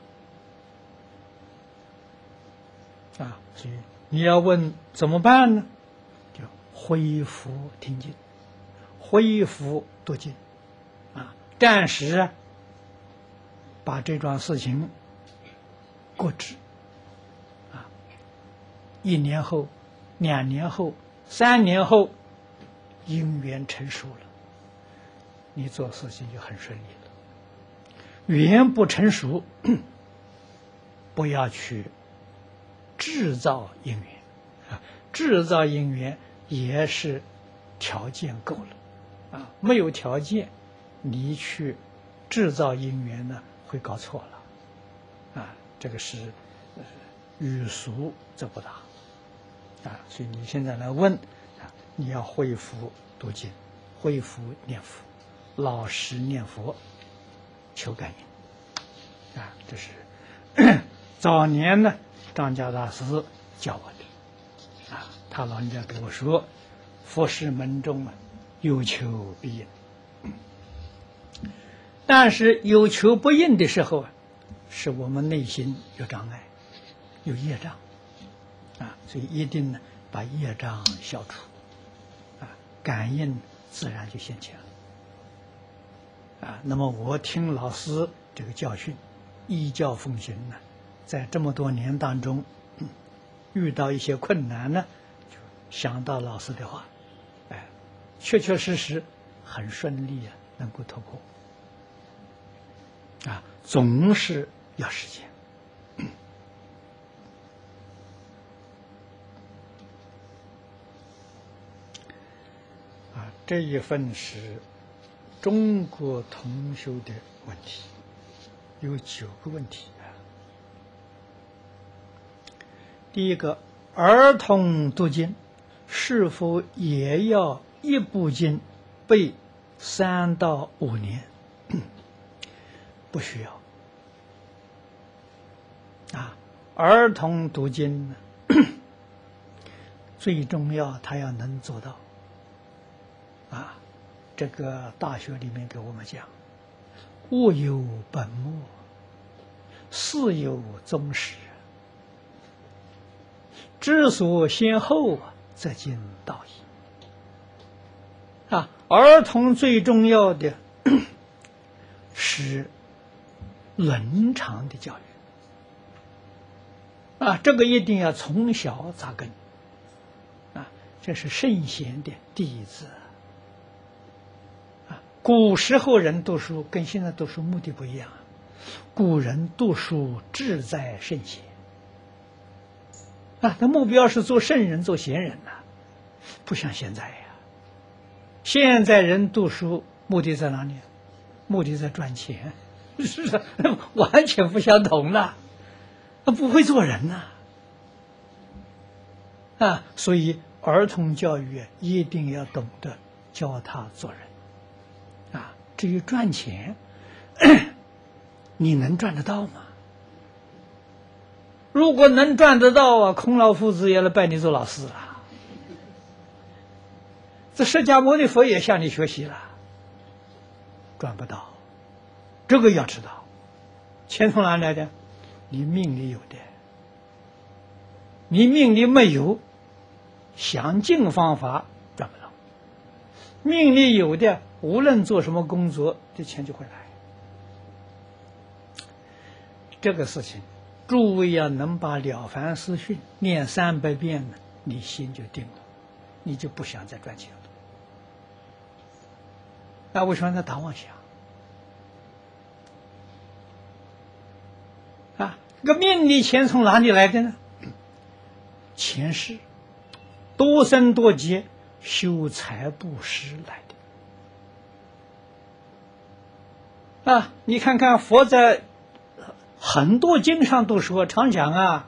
了啊。所以你要问怎么办呢？就恢复听经，恢复读经啊，暂时把这桩事情搁置啊。一年后、两年后、三年后，因缘成熟了，你做事情就很顺利了。缘不成熟，不要去制造因缘啊，制造因缘也是条件够了啊，没有条件，你去制造因缘呢，会搞错了啊。这个是呃语俗则不达啊，所以你现在来问啊，你要恢复读经，恢复念佛，老实念佛，求感应啊。这是早年呢张家大师教我的啊，他老人家跟我说，佛事门中啊，有求必应。但是有求不应的时候啊，是我们内心有障碍，有业障啊，所以一定呢把业障消除啊，感应自然就现前了啊。那么我听老师这个教训，依教奉行呢，在这么多年当中，嗯、遇到一些困难呢，就想到老师的话，哎，确确实实很顺利啊，能够突破啊，总是要时间。啊，这一份是中国同修的问题，有九个问题啊。第一个，儿童读经是否也要一部经背三到五年？不需要啊。儿童读经呢，最重要他要能做到啊。这个大学里面给我们讲，物有本末，事有终始，知所先后，则近道矣啊。儿童最重要的是伦常的教育啊，这个一定要从小扎根啊，这是圣贤的弟子啊。古时候人读书跟现在读书目的不一样，古人读书志在圣贤啊，他目标是做圣人、做贤人呐、啊，不像现在呀。现在人读书目的在哪里？目的在赚钱。是啊，完全不相同了，他不会做人呐 啊, 啊，所以儿童教育一定要懂得教他做人啊。至于赚钱，你能赚得到吗？如果能赚得到啊，孔老夫子也来拜你做老师了，这释迦牟尼佛也向你学习了，赚不到。这个要知道，钱从哪来的？你命里有的，你命里没有，想尽方法赚不到。 命里有的，无论做什么工作，这钱就会来。这个事情，诸位要能把《了凡四训》念三百遍呢，你心就定了，你就不想再赚钱了。那为什么在打妄想？啊，这个命里钱从哪里来的呢？前世多生多劫修财布施来的。啊，你看看佛在很多经上都说，常讲啊，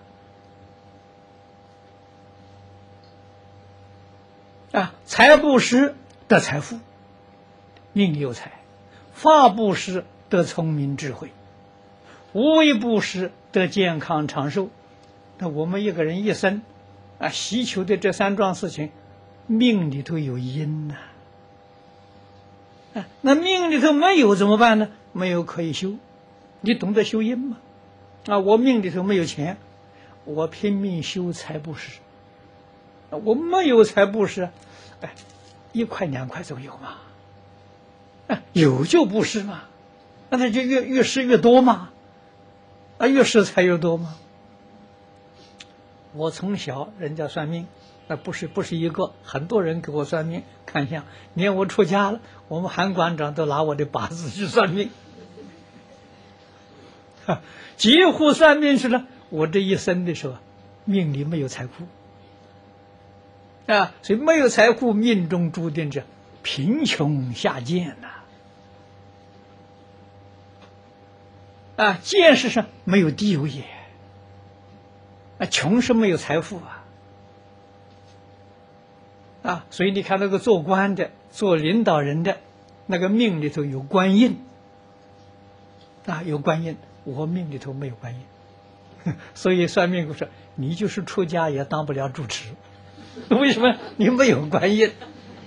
啊，财布施得财富，命里有财；法布施得聪明智慧；无为布施得健康长寿。那我们一个人一生啊，希求的这三桩事情，命里头有因呐、啊。啊，那命里头没有怎么办呢？没有可以修，你懂得修因吗？啊，我命里头没有钱，我拼命修财布施。啊，我没有财布施，哎，一块两块总有嘛。啊，有就布施嘛，那他就越越施越多嘛。啊，越施财越多嘛。我从小人家算命，那不是不是一个，很多人给我算命看相，连我出家了，我们韩馆长都拿我的八字去算命，几乎算命去了。我这一生的时候，命里没有财库啊，所以没有财库，命中注定着贫穷下贱呐、啊。啊，见识上没有地位也。啊，穷是没有财富啊，啊，所以你看那个做官的、做领导人的，那个命里头有官印，啊，有官印，我命里头没有官印，所以算命说你就是出家也当不了主持，为什么？你没有官印，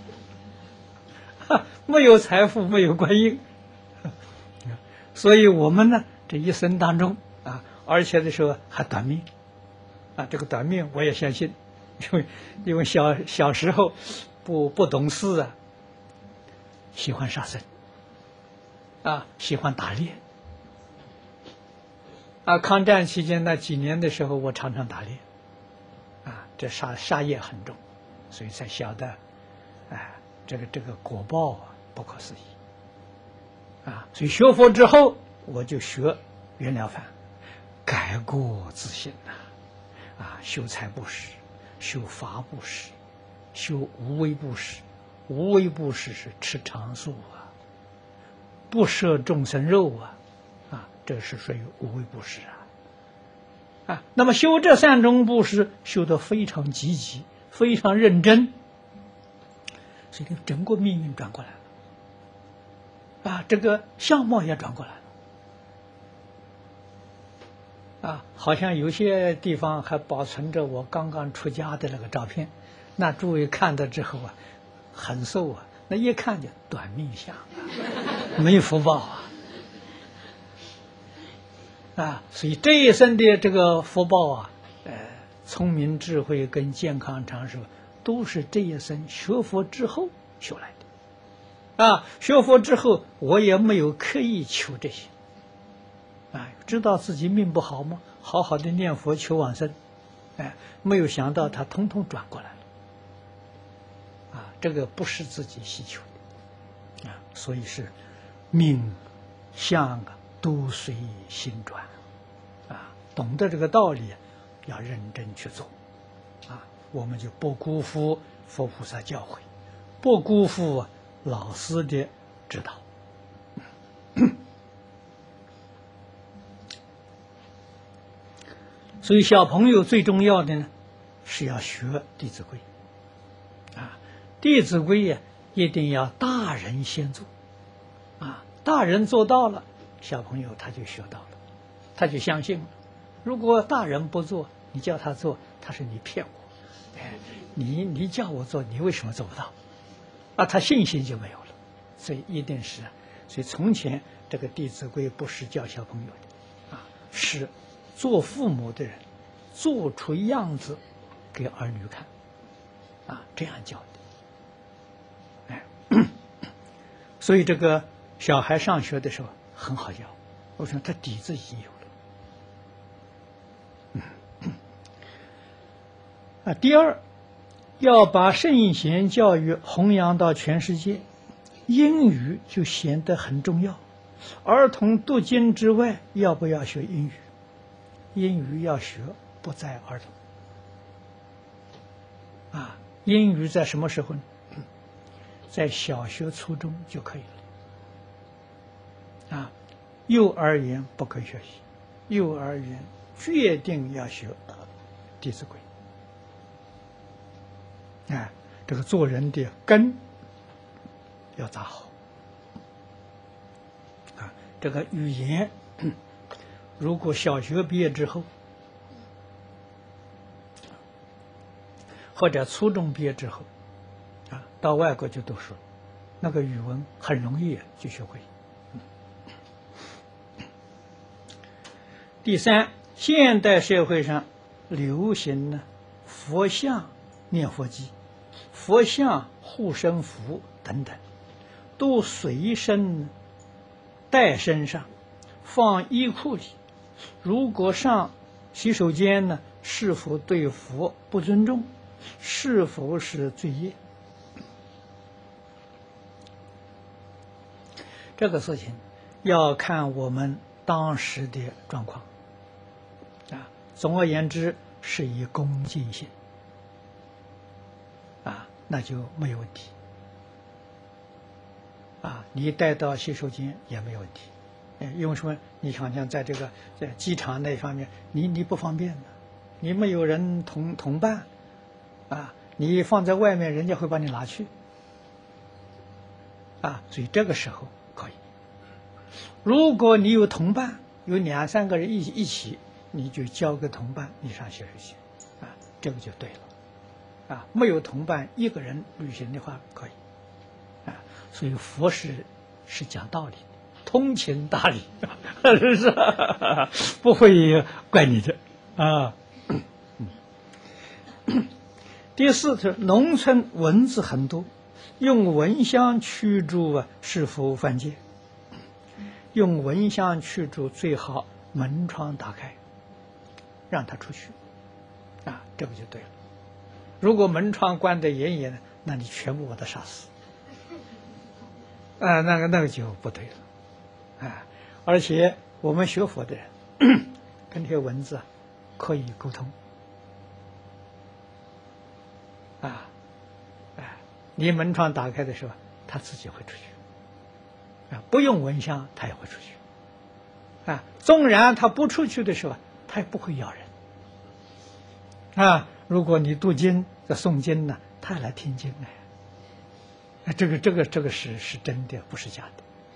没有财富，没有官印，所以我们呢，这一生当中啊，而且的时候还短命。啊，这个短命我也相信，因为因为小小时候不不懂事啊，喜欢杀生，啊，喜欢打猎，啊，抗战期间那几年的时候，我常常打猎，啊，这杀杀业很重，所以才晓得，哎，这个这个果报啊不可思议，啊，所以学佛之后，我就学袁了凡，改过自新呐。啊，修财布施，修法布施，修无为布施。无为布施是吃长素啊，不摄众生肉啊，啊，这是属于无为布施啊。啊，那么修这三种布施，修得非常积极，非常认真，所以整个命运转过来了，啊，这个相貌也转过来了。啊，好像有些地方还保存着我刚刚出家的那个照片，那诸位看到之后啊，很瘦啊，那一看就短命相啊，没福报啊，啊，所以这一生的这个福报啊，呃，聪明智慧跟健康长寿，都是这一生学佛之后修来的，啊，学佛之后我也没有刻意求这些。哎，知道自己命不好吗？好好的念佛求往生，哎，没有想到他通通转过来了，啊，这个不是自己希求的，啊，所以是命相啊都随心转，啊，懂得这个道理，要认真去做，啊，我们就不辜负佛菩萨教诲，不辜负老师的指导。所以小朋友最重要的呢，是要学《弟子规》啊，《弟子规》呀，一定要大人先做啊，大人做到了，小朋友他就学到了，他就相信了。如果大人不做，你叫他做，他说你骗我，哎，你你叫我做，你为什么做不到？啊，他信心就没有了。所以一定是，所以从前这个《弟子规》不是教小朋友的啊，是做父母的人做出样子给儿女看，啊，这样教的。哎， 所以这个小孩上学的时候很好教。我说他底子已经有了。嗯、啊，第二，要把圣贤教育弘扬到全世界，英语就显得很重要。儿童读经之外，要不要学英语？英语要学，不在儿童。啊，英语在什么时候呢？在小学、初中就可以了。啊，幼儿园不可以学习，幼儿园决定要学《弟子规》。啊，这个做人的根要扎好。啊，这个语言，如果小学毕业之后，或者初中毕业之后，啊，到外国去读书，那个语文很容易就学会。第三，现代社会上流行呢佛像念佛机、佛像护身符等等，都随身带身上，放衣库里。如果上洗手间呢，是否对佛不尊重？是否是罪业？这个事情要看我们当时的状况啊。总而言之，是以恭敬心啊，那就没有问题啊。你带到洗手间也没有问题，因为什么？你想想，在这个在机场那方面，你你不方便的，你没有人同同伴。啊，你放在外面，人家会把你拿去，啊，所以这个时候可以。如果你有同伴，有两三个人一起一起，你就交个同伴，你上洗手间，啊，这个就对了，啊，没有同伴，一个人旅行的话可以，啊，所以佛是是讲道理，通情达理，是不是？不会怪你的，啊。第四是农村蚊子很多，用蚊香驱逐啊，是否犯戒？用蚊香驱逐最好门窗打开，让它出去，啊，这个就对了。如果门窗关得严严的，那你全部把它杀死，啊，那个那个就不对了，啊，而且我们学佛的人跟这些蚊子可以沟通。啊，哎，你门窗打开的时候，它自己会出去，啊，不用蚊香，它也会出去，啊，纵然它不出去的时候，它也不会咬人，啊，如果你读经、诵经呢，它来听经哎，这个这个这个是是真的，不是假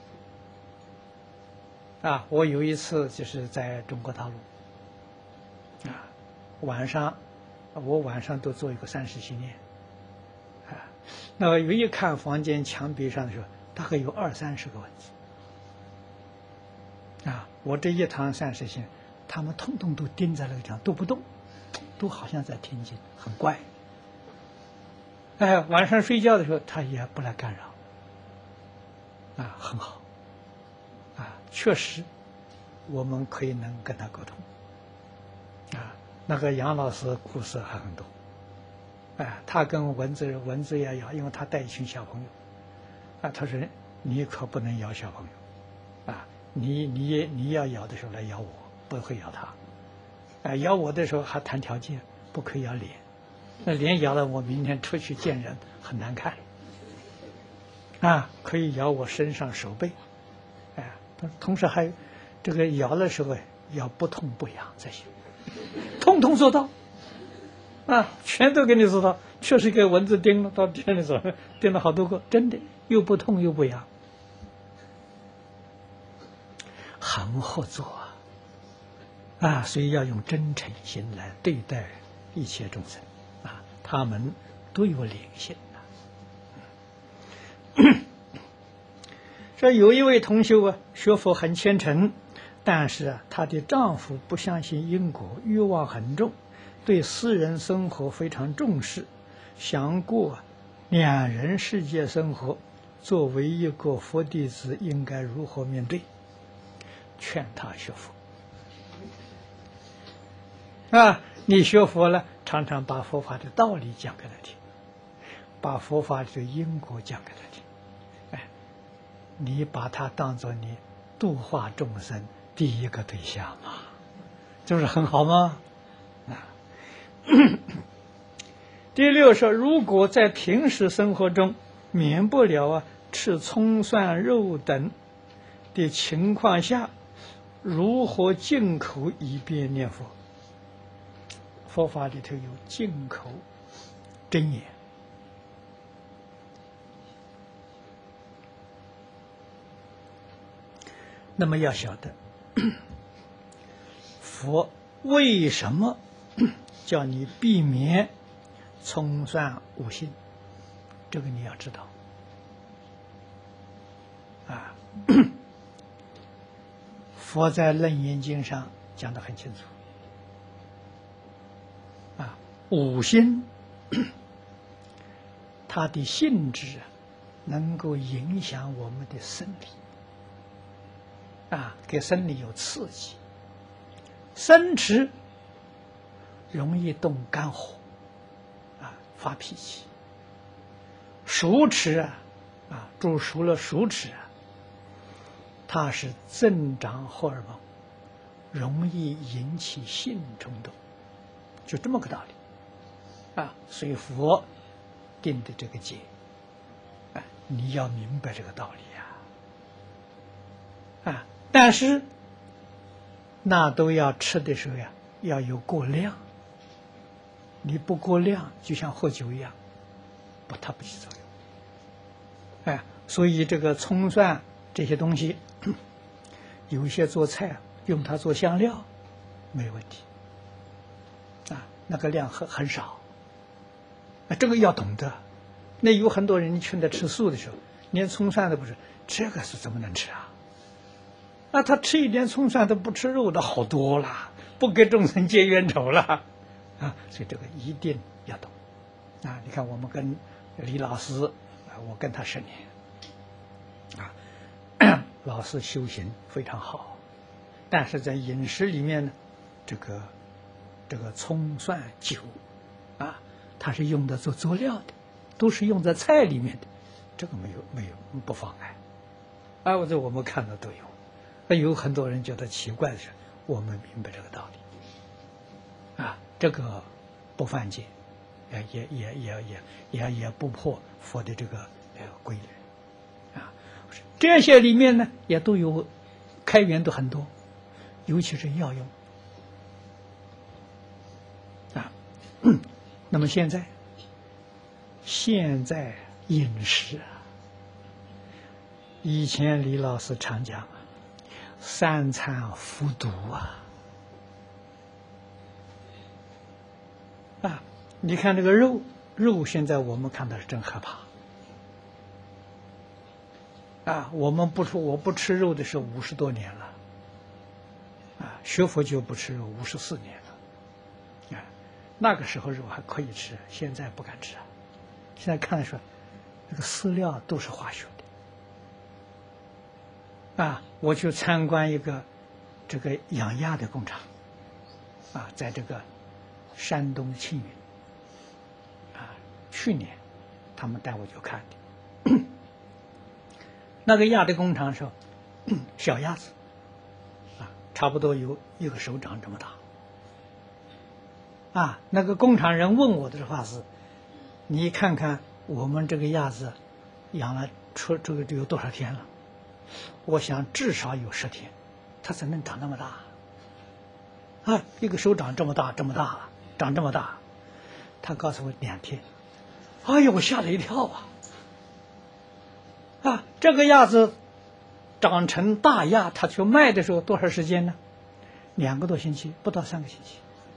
的，啊，我有一次就是在中国大陆，啊，晚上。我晚上都做一个三十七念，啊，那么有一看房间墙壁上的时候，大概有二三十个蚊子，啊，我这一堂三十七，他们通通都盯在那个地方，都不动，都好像在听经，很怪。哎，晚上睡觉的时候，他也不来干扰，啊，很好，啊，确实，我们可以能跟他沟通，啊。那个杨老师故事还很多，哎，他跟蚊子蚊子也咬，因为他带一群小朋友，啊，他说你可不能咬小朋友，啊，你你你要咬的时候来咬我，不会咬他，啊，咬我的时候还谈条件，不可以咬脸，那脸咬了我明天出去见人很难看，啊，可以咬我身上手背，哎，同时还这个咬的时候要不痛不痒才行。通通做到，啊，全都给你做到。确实给蚊子叮了，到店里走，叮了好多个，真的又不痛又不痒，很合作啊！啊，所以要用真诚心来对待一切众生啊，他们都有灵性的。说有一位同修啊，学佛很虔诚。但是啊，她的丈夫不相信因果，欲望很重，对私人生活非常重视，想过两人世界生活， 作为一个佛弟子，应该如何面对？劝他学佛。啊，你学佛了，常常把佛法的道理讲给他听，把佛法的因果讲给他听。哎，你把他当作你度化众生第一个对象嘛，这不是很好吗？啊。第六说，如果在平时生活中免不了啊吃葱蒜肉等的情况下，如何净口以便念佛？佛法里头有净口真言。那么要晓得，佛为什么叫你避免葱蒜五辛？这个你要知道啊。佛在《楞严经》上讲得很清楚啊，五辛它的性质能够影响我们的生理啊，给生理有刺激。生吃容易动肝火啊，发脾气。熟吃啊啊，煮熟了熟吃啊，它是增长荷尔蒙，容易引起性冲动，就这么个道理啊。所以佛定的这个戒啊，你要明白这个道理呀啊。但是那都要吃的时候呀，要有过量。你不过量，就像喝酒一样，不，它不起作用。哎，所以这个葱蒜这些东西，有一些做菜用它做香料，没问题。啊，那个量很很少。啊，这个要懂得。那有很多人劝他吃素的时候，连葱蒜都不吃，这个是怎么能吃啊？那他吃一点葱蒜都不吃肉的好多了，不给众生结冤仇了啊！所以这个一定要懂啊！你看我们跟李老师啊，我跟他十年啊，老师修行非常好，但是在饮食里面呢，这个这个葱蒜酒啊，它是用的做佐料的，都是用在菜里面的，这个没有没有不妨碍啊！我这我们看到都有。有很多人觉得奇怪的是，我们明白这个道理啊，这个不犯戒，也也也也也也也不破佛的这个呃规律啊。这些里面呢，也都有开源都很多，尤其是药用啊。那么现在现在饮食啊，以前李老师常讲。三餐服毒啊！啊，你看这个肉，肉现在我们看到是真害怕。啊，我们不吃，我不吃肉的是五十多年了。啊，学佛就不吃肉五十四年了。啊，那个时候肉还可以吃，现在不敢吃啊。现在看说，那个饲料都是化学的。啊，我去参观一个这个养鸭的工厂，啊，在这个山东庆云，啊，去年他们带我去看的，那个鸭的工厂是小鸭子，啊，差不多有一个手掌这么大，啊，那个工厂人问我的话是，你看看我们这个鸭子养了出这个有多少天了？我想至少有十天，它怎能长那么大？啊，一个手掌这么大，这么大，长这么大。他告诉我两天，哎呦，我吓了一跳啊！啊，这个鸭子长成大鸭，它去卖的时候多少时间呢？两个多星期，不到三个星期。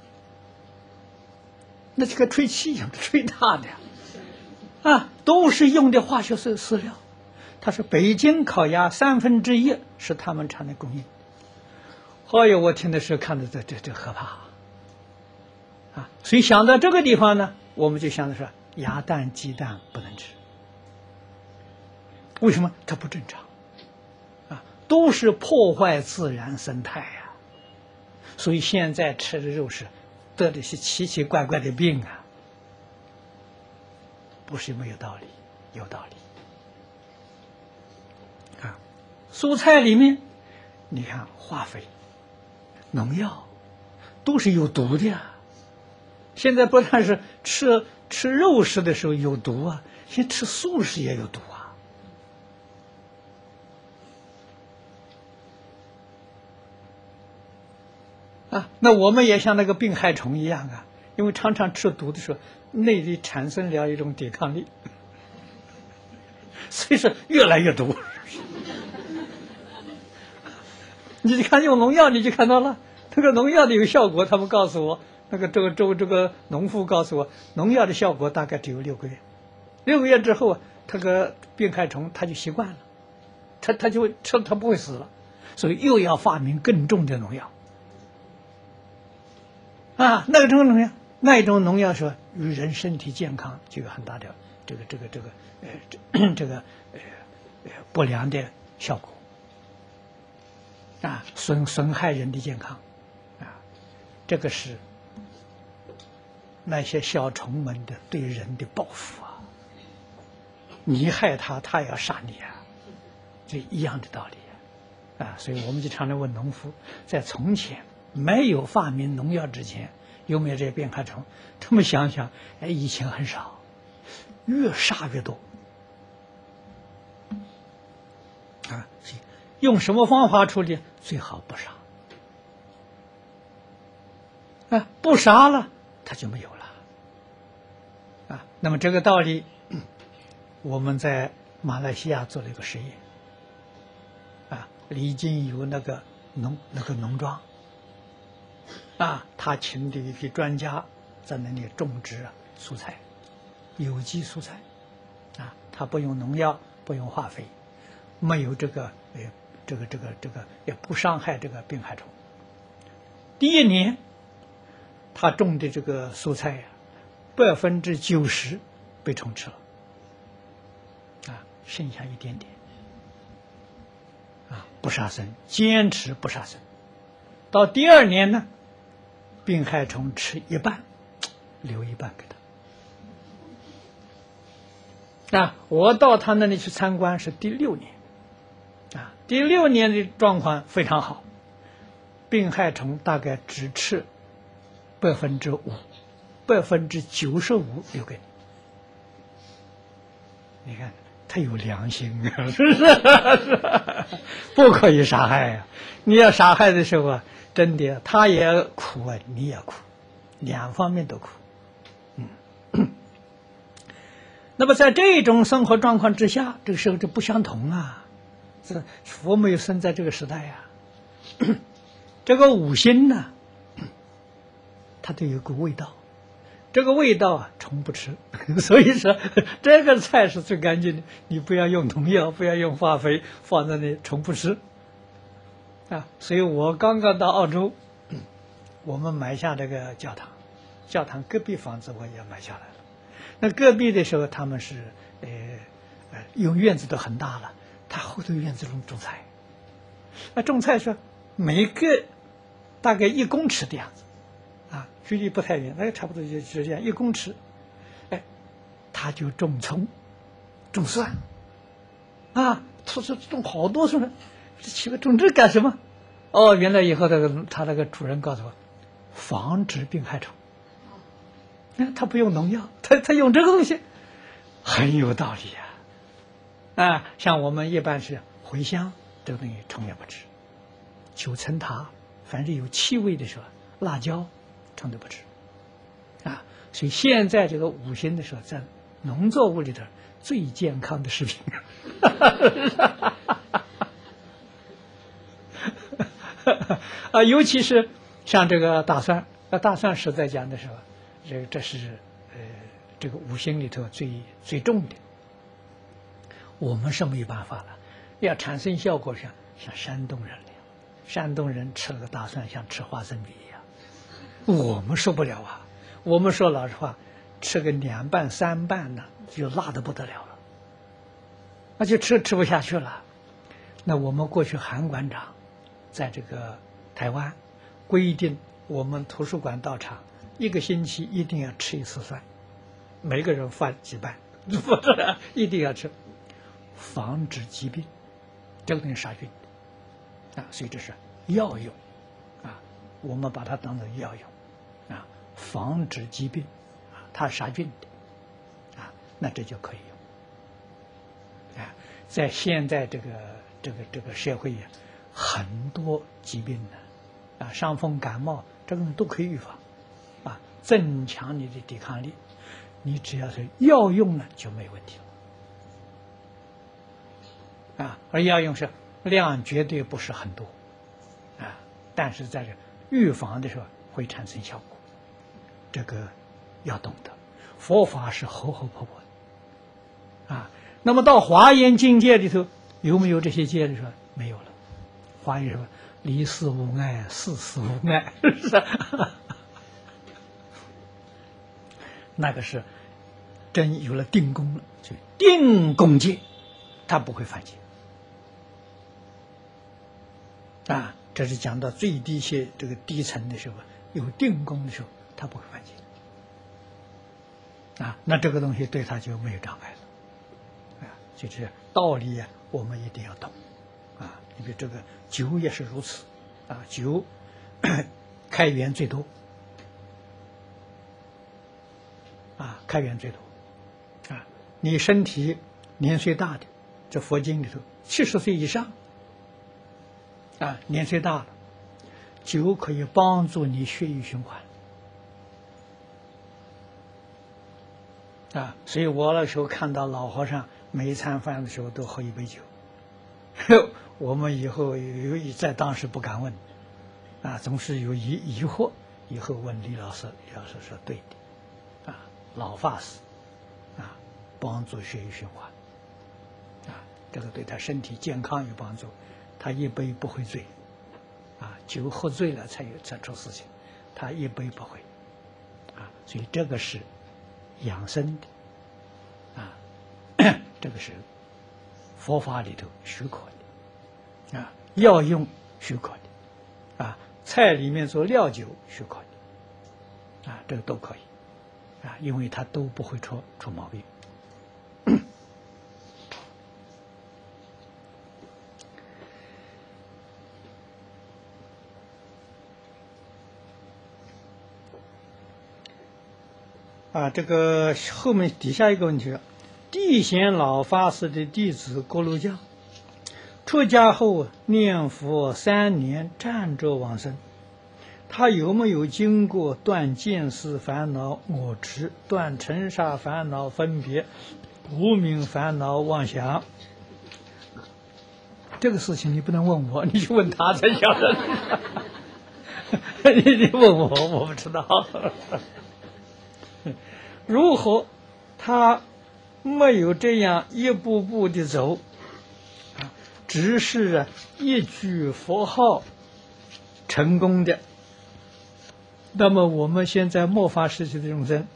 那这个吹气一样的吹大的呀，啊，都是用的化学饲饲料。他说北京烤鸭三分之一是他们厂的供应。哎呦，我听的时候看的这这这可怕啊！所以想到这个地方呢，我们就想的是鸭蛋、鸡蛋不能吃为什么？它不正常啊，都是破坏自然生态呀、啊。所以现在吃的肉食得的是奇奇怪怪的病啊，不是没有道理，有道理啊。蔬菜里面，你看化肥、农药都是有毒的呀。现在不但是吃吃肉食的时候有毒啊，现在吃素食也有毒啊。啊，那我们也像那个病害虫一样啊，因为常常吃毒的时候，内里产生了一种抵抗力，所以说越来越毒。你看用农药，你就看到了，这个农药的有效果，他们告诉我。那个这个周这个农夫告诉我，农药的效果大概只有六个月，六个月之后，这个病害虫它就习惯了，它它就会吃了，它不会死了，所以又要发明更重的农药。啊，那个种农药，那一种农药说与人身体健康就有很大的这个这个这个呃这这个呃不良的效果，啊，损损害人的健康，啊，这个是。那些小虫们的对人的报复啊，你害他，他也要杀你啊，这一样的道理啊。啊，所以我们就常常问农夫，在从前没有发明农药之前，有没有这些病害虫？他们想想，哎，以前很少，越杀越多啊。用什么方法处理？最好不杀啊，不杀了，它就没有了。啊，那么这个道理，我们在马来西亚做了一个实验，啊，已经有那个农那个农庄，啊，他请的一批专家在那里种植蔬菜，有机蔬菜，啊，他不用农药，不用化肥，没有这个呃这个这个这个也不伤害这个病害虫。第一年，他种的这个蔬菜呀、啊。百分之九十被虫吃了，啊，剩下一点点，啊，不杀生，坚持不杀生。到第二年呢，病害虫吃一半，留一半给他。啊，我到他那里去参观是第六年，啊，第六年的状况非常好，病害虫大概只吃百分之五。百分之九十五留给你，你看他有良心啊，是不是？不可以杀害啊！你要杀害的时候啊，真的他也苦啊，你也苦，两方面都苦。嗯，那么在这种生活状况之下，这个时候就不相同啊。这佛没有生在这个时代呀、啊，这个五辛呢，它都有个味道。这个味道啊，虫不吃，所以说这个菜是最干净的。你不要用农药，不要用化肥，放在那虫不吃啊。所以我刚刚到澳洲，我们买下这个教堂，教堂隔壁房子我也买下来了。那隔壁的时候，他们是呃呃用院子都很大了，他后头院子中种菜，那种菜说每个大概一公尺的样子。啊，距离不太远，那个差不多就是这样一公尺，哎，他就种葱，种蒜，啊，他说种好多蒜，这奇怪，种这干什么？哦，原来以后那个他那个主人告诉我，防止病害虫。那他不用农药，他他用这个东西，很有道理呀、啊。啊，像我们一般是茴香，这个东西虫也不吃，九层塔，凡是有气味的时候，辣椒。虫都不吃，啊，所以现在这个五辛的时候，在农作物里头最健康的食品，啊，尤其是像这个大蒜，那大蒜实在讲的时候，这个这是呃这个五辛里头最最重的，我们是没有办法了，要产生效果像像山东人那样，山东人吃了个大蒜像吃花生米一样。我们受不了啊！我们说老实话，吃个两瓣三瓣呢，就辣得不得了那就吃吃不下去了。那我们过去韩馆长在这个台湾规定，我们图书馆到场一个星期一定要吃一次饭，每个人饭几瓣，不是一定要吃，防止疾病，这个东西杀菌啊，所以这是药用啊，我们把它当成药用啊，防止疾病啊，它杀菌的啊，那这就可以用啊。在现在这个这个这个社会呀，很多疾病呢啊，伤风感冒这个都可以预防啊，增强你的抵抗力。你只要是药用呢，就没问题了啊。而药用是量绝对不是很多啊，但是在这预防的时候会产生效果，这个要懂得。佛法是厚厚薄薄的啊。那么到华严境界里头有没有这些戒的时候？没有了。华严说离世无碍，世事无碍，是不是？那个是真有了定功了，就定功戒，他不会犯戒啊。这是讲到最低些这个低层的时候，有定功的时候，他不会犯戒啊。那这个东西对他就没有障碍了啊。就是道理啊，我们一定要懂啊。因为这个酒也是如此啊，酒开源最多。啊，开源最多，啊，你身体年岁大的，这佛经里头七十岁以上，啊，年岁大了，酒可以帮助你血液循环，啊，所以我那时候看到老和尚每一餐饭的时候都喝一杯酒，我们以后有在当时不敢问，啊，总是有疑疑惑，以后问李老师，李老师说对的。老法师啊，帮助血液循环啊，这个对他身体健康有帮助。他一杯不会醉啊，酒喝醉了才有才出事情，他一杯不会啊，所以这个是养生的啊，这个是佛法里头许可的啊，药用许可的啊，菜里面做料酒许可的啊，这个都可以。啊，因为它都不会出出毛病。啊，这个后面底下一个问题了：地显老法师的弟子郭路将，出家后念佛三年站着往生。他有没有经过断见思烦恼我执、断尘沙烦恼分别、无明烦恼妄想？这个事情你不能问我，你去问他才晓得。你你问我，我不知道。如何他没有这样一步步的走，只是一句佛号成功的？那么我们现在末法时期的众生，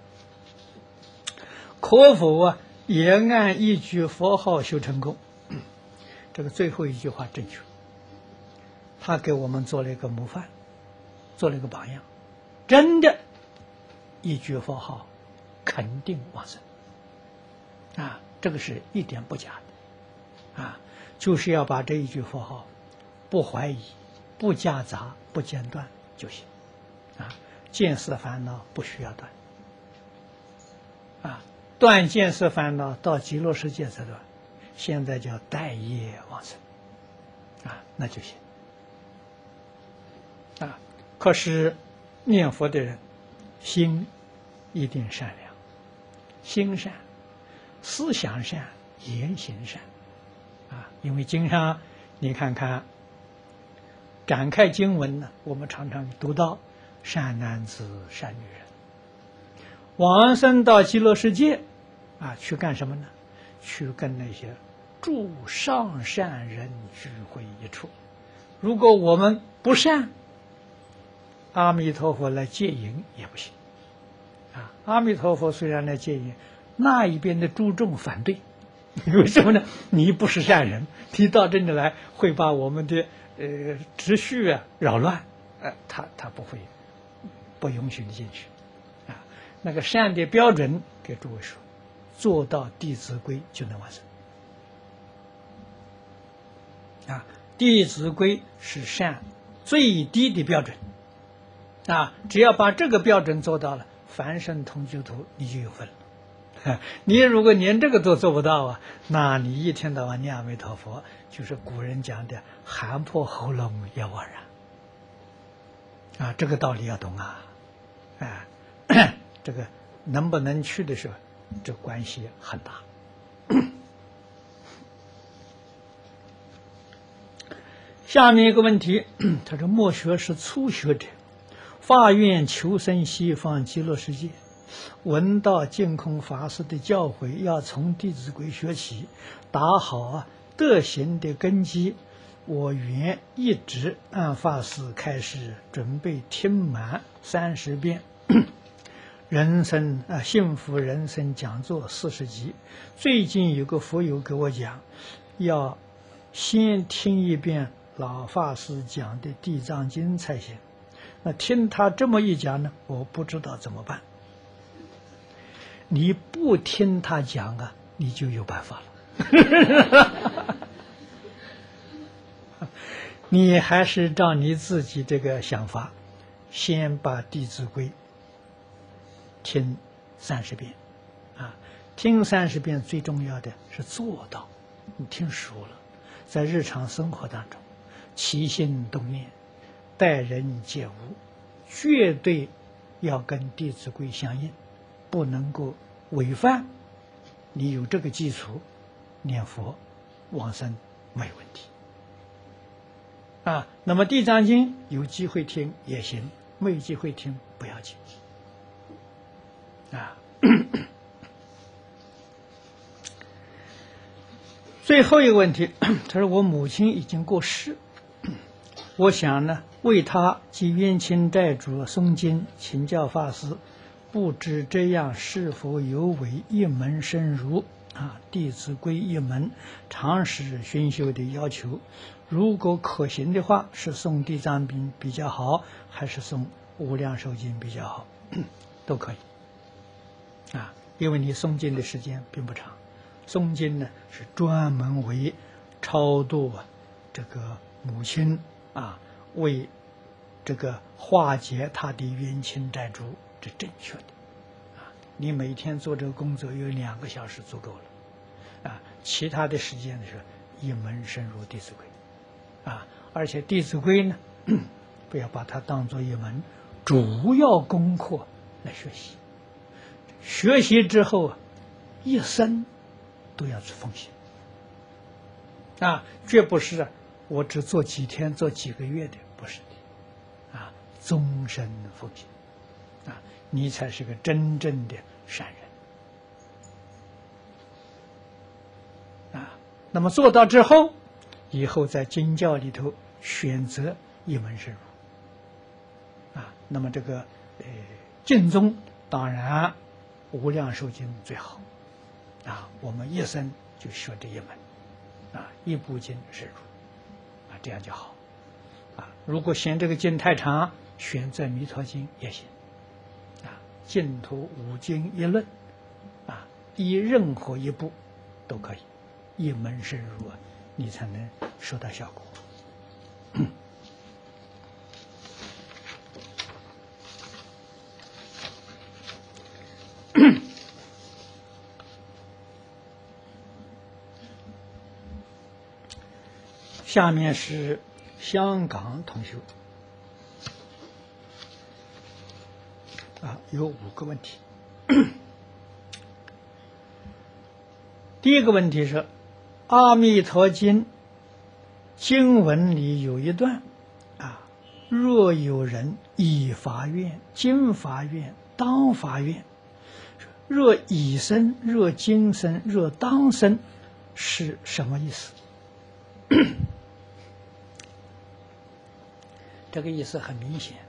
可否啊也按一句佛号修成功？这个最后一句话正确，他给我们做了一个模范，做了一个榜样，真的，一句佛号肯定往生啊，这个是一点不假的啊，就是要把这一句佛号不怀疑、不夹杂、不间断就行。啊，见思烦恼不需要断，啊，断见思烦恼到极乐世界才断，现在叫待业往生，啊，那就行，啊，可是念佛的人心一定善良，心善，思想善，言行善，啊，因为经上你看看展开经文呢，我们常常读到。善男子、善女人，往生到极乐世界，啊，去干什么呢？去跟那些诸上善人聚会一处。如果我们不善，阿弥陀佛来接引也不行。啊，阿弥陀佛虽然来接引，那一边的诸众反对， 为什么呢？你不是善人，你到这里来会把我们的呃秩序啊扰乱，呃，他他不会不允许你进去啊。那个善的标准，给诸位说，做到《弟子规》就能完成啊。《弟子规》是善最低的标准啊，只要把这个标准做到了，凡圣同居土你就有份了。你如果连这个都做不到啊，那你一天到晚念阿弥陀佛，就是古人讲的喊破喉咙也枉然啊，这个道理要懂啊，哎，这个能不能去的时候，这关系很大。下面一个问题，他说：末学是初学者，发愿求生西方极乐世界。闻到净空法师的教诲，要从《弟子规》学起，打好啊德行的根基。我原一直按法师开始准备听满三十遍人生啊幸福人生讲座四十集。最近有个佛友给我讲，要先听一遍老法师讲的《地藏经》才行。那听他这么一讲呢，我不知道怎么办。你不听他讲啊，你就有办法了。你还是照你自己这个想法，先把《弟子规》听三十遍，啊，听三十遍最重要的是做到，你听熟了，在日常生活当中，起心动念、待人接物，绝对要跟《弟子规》相应。不能够违反，你有这个基础，念佛往生没问题啊。那么《地藏经》有机会听也行，没有机会听不要紧啊。最后一个问题，他说我母亲已经过世，我想呢为她及冤亲债主诵经，请教法师，不知这样是否有违一门深入啊《弟子规》一门常识熏修的要求？如果可行的话，是诵地藏经比较好，还是诵无量寿经比较好？都可以啊，因为你诵经的时间并不长。诵经呢是专门为超度啊这个母亲啊，为这个化解他的冤亲债主。这正确的啊！你每天做这个工作有两个小时足够了啊，其他的时间的时候一门深入《弟子规》啊，而且《弟子规》呢，不要把它当做一门主要功课来学习。学习之后啊，一生都要去奉行啊，绝不是啊，我只做几天、做几个月的，不是的啊，终身奉行。啊，你才是个真正的善人啊！那么做到之后，以后在经教里头选择一门深入啊。那么这个呃经宗当然无量寿经最好啊，我们一生就学这一门啊，一部经深入啊，这样就好啊。如果嫌这个经太长，选择弥陀经也行。净土五经一论啊，依任何一部都可以，一门深入啊，你才能收到效果。下面是香港同学啊，有五个问题。第一个问题是，《阿弥陀经》经文里有一段啊，若有人以法愿、经法愿、当法愿，若已生、若今生、若当生，是什么意思？这个意思很明显，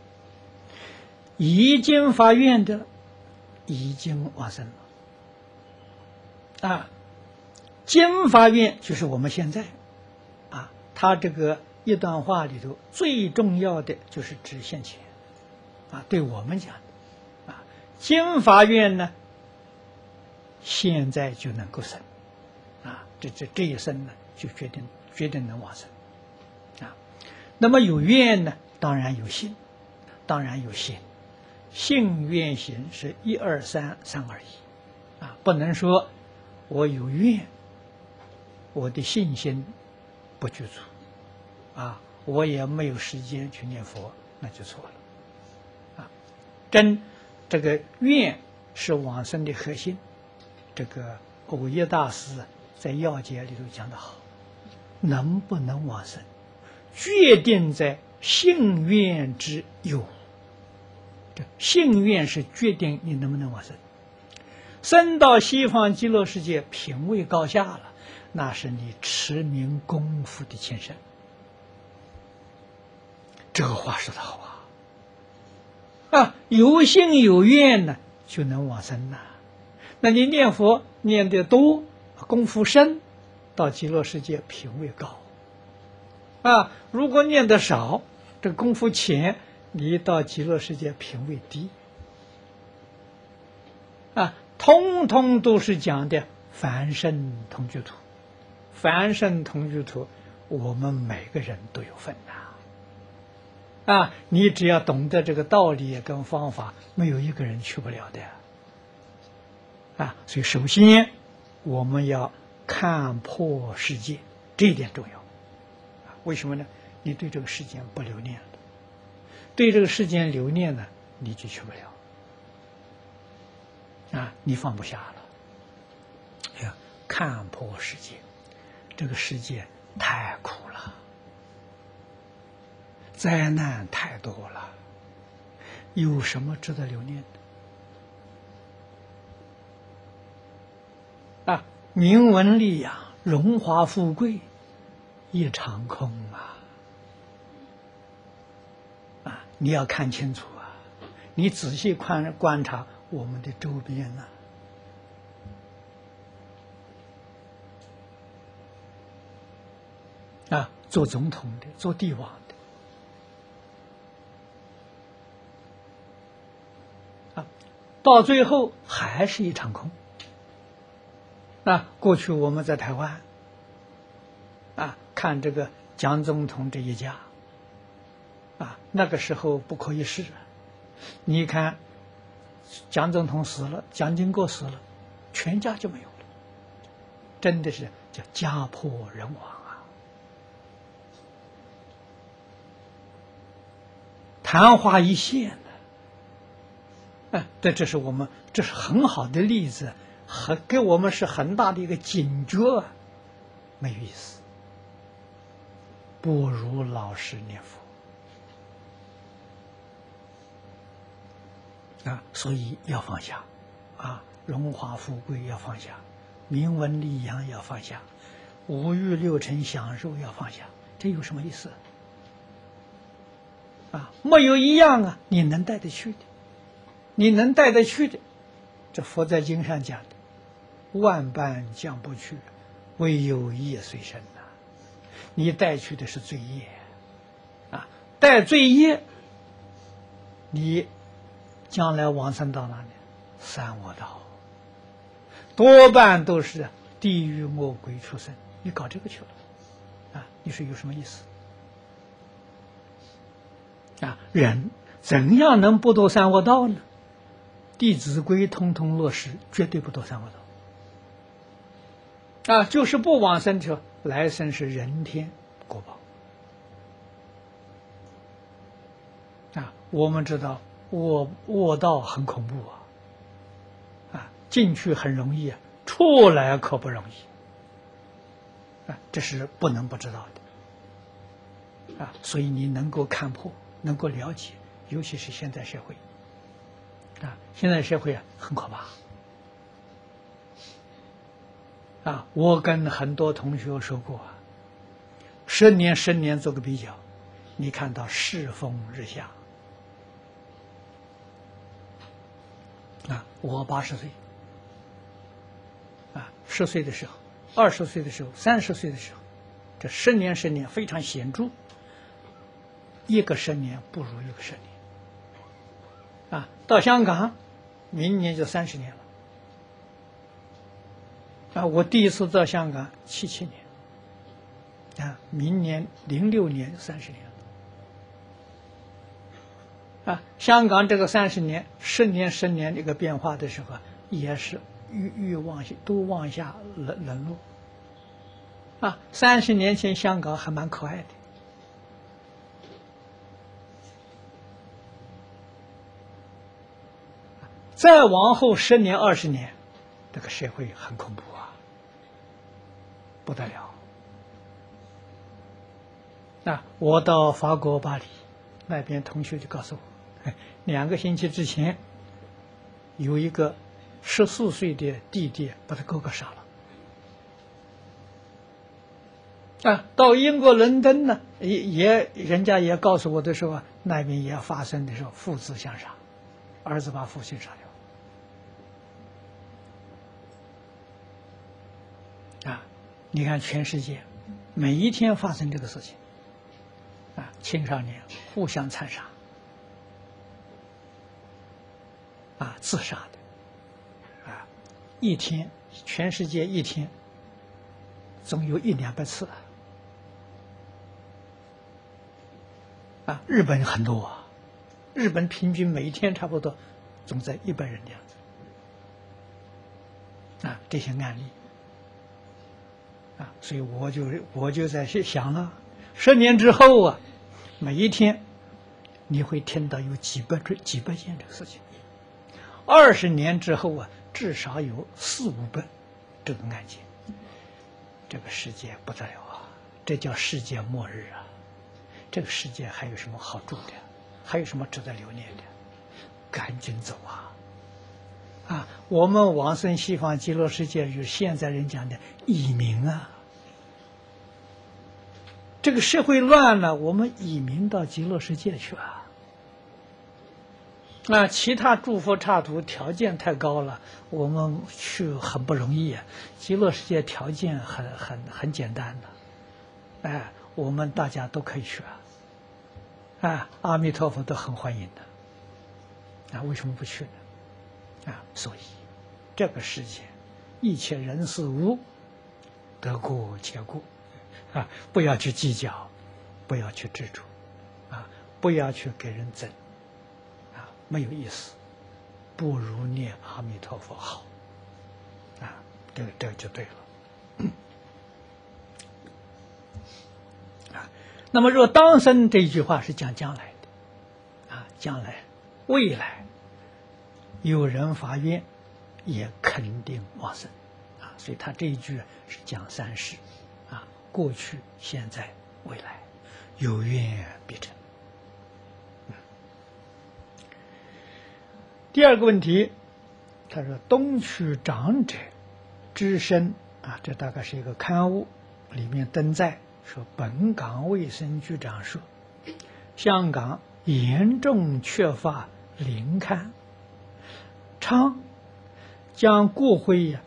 已经发愿的已经往生了啊， 经发愿就是我们现在啊，他这个一段话里头最重要的就是指现前啊，对我们讲的啊，经发愿呢，现在就能够生啊，这这这一生呢，就决定决定能往生啊。那么有愿呢，当然有信，当然有行，信愿行是一二三三二一啊，不能说我有愿，我的信心不具足啊，我也没有时间去念佛，那就错了啊。真这个愿是往生的核心，这个藕益大师在要解里头讲得好，能不能往生，决定在信愿之有。这信愿是决定你能不能往生。生到西方极乐世界，品位高下了，那是你持名功夫的前身。这个话说得好啊！啊，有信有愿呢，就能往生呐。那你念佛念得多，功夫深，到极乐世界品位高。啊，如果念得少，这个功夫浅，你到极乐世界品位低。啊，通通都是讲的凡圣同居土，凡圣同居土，我们每个人都有份呐。啊，你只要懂得这个道理跟方法，没有一个人去不了的。啊，所以首先我们要看破世界，这一点重要。啊，为什么呢？你对这个世间不留念了，对这个世间留念呢，你就去不了。啊，你放不下了。要看破世界，这个世界太苦了，灾难太多了，有什么值得留念的？啊，名闻利养、荣华富贵，一场空啊！啊，你要看清楚啊！你仔细观观察我们的周边呐、啊，啊，做总统的、做帝王的，啊，到最后还是一场空。啊，过去我们在台湾，啊，看这个蒋总统这一家，啊，那个时候不可一世。你看，蒋总统死了，蒋经国死了，全家就没有了，真的是叫家破人亡啊！昙花一现的，哎，这这是我们这是很好的例子，很给我们是很大的一个警觉啊，没有意思，不如老实念佛。啊，所以要放下，啊，荣华富贵要放下，名闻利养要放下，五欲六尘享受要放下，这有什么意思？啊，没有一样啊，你能带得去的，你能带得去的，这佛在经上讲的，万般将不去，唯有业随身呐、啊。你带去的是罪业，啊，带罪业，你将来往生到哪里？三恶道，多半都是地狱魔鬼畜生。你搞这个去了，啊，你说有什么意思？啊，人怎样能不堕三恶道呢？《弟子规》通通落实，绝对不堕三恶道。啊，就是不往生者，来生是人天果报。啊，我们知道。卧卧道很恐怖啊，啊，进去很容易啊，出来可不容易，啊，这是不能不知道的，啊，所以你能够看破，能够了解，尤其是现在社会，啊，现在社会啊很可怕，啊，我跟很多同学说过啊，十年十年做个比较，你看到世风日下。啊，我八十岁，啊，十岁的时候， 二十岁的时候、三十岁的时候，这十年十年非常显著，一个十年不如一个十年。啊，到香港，明年就三十年了。啊，我第一次到香港七七年，啊，明年零六年三十年了。啊，香港这个三十年、十年、十年这个变化的时候，也是欲欲往下都往下冷冷落。啊，三十年前香港还蛮可爱的。再往后十年、二十年，这个社会很恐怖啊，不得了。啊，我到法国巴黎，那边同学就告诉我，两个星期之前，有一个十四岁的弟弟把他哥哥杀了。啊，到英国伦敦呢，也也人家也告诉我的时候，那边也发生的时候父子相杀，儿子把父亲杀掉。啊，你看全世界每一天发生这个事情，啊，青少年互相残杀，啊，自杀的，啊，一天全世界一天总有一两百次啊。啊，日本很多啊，日本平均每一天差不多总在一百人这样子。啊，这些案例。啊，所以我就我就在想了，十年之后啊，每一天你会听到有几百几百件这个事情；二十年之后啊，至少有四五百这个案件。这个世界不得了啊！这叫世界末日啊！这个世界还有什么好住的？还有什么值得留念的？赶紧走啊！啊，我们往生西方极乐世界就是现在人讲的移民啊。这个社会乱了，我们移民到极乐世界去啊。啊，其他诸佛刹土条件太高了，我们去很不容易啊。极乐世界条件很很很简单的，哎，我们大家都可以去啊。啊，阿弥陀佛都很欢迎的。啊，为什么不去呢？啊，所以这个世界一切人事物得过且过啊，不要去计较，不要去执着啊，不要去给人争啊，没有意思，不如念阿弥陀佛好啊，这个这个就对了。啊，那么若当生这一句话是讲将来的啊，将来未来有人发愿也肯定往生啊，所以他这一句是讲三世啊，过去、现在、未来，有愿必成。嗯、第二个问题，他说东区长者之身啊，这大概是一个刊物里面登载说，本港卫生局长说，香港严重缺乏灵龛。常将骨灰呀、啊、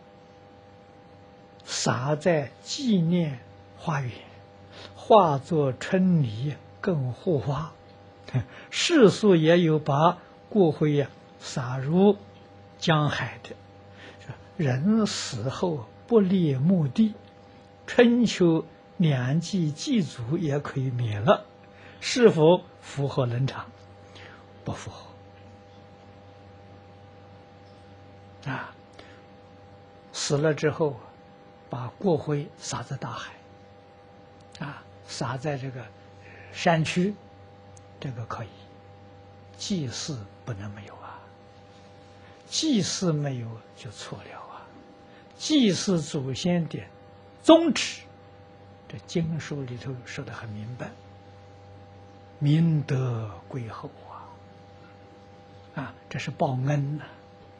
撒在纪念花园，化作春泥更护花。世俗也有把骨灰呀、啊、撒入江海的。人死后不列墓地，春秋两季祭祖也可以免了，是否符合伦常？不符合。啊，死了之后，把骨灰撒在大海，啊，撒在这个山区，这个可以。祭祀不能没有啊，祭祀没有就错了啊。祭祀祖先的宗旨，这经书里头说得很明白，明德归厚啊，啊，这是报恩呐、啊。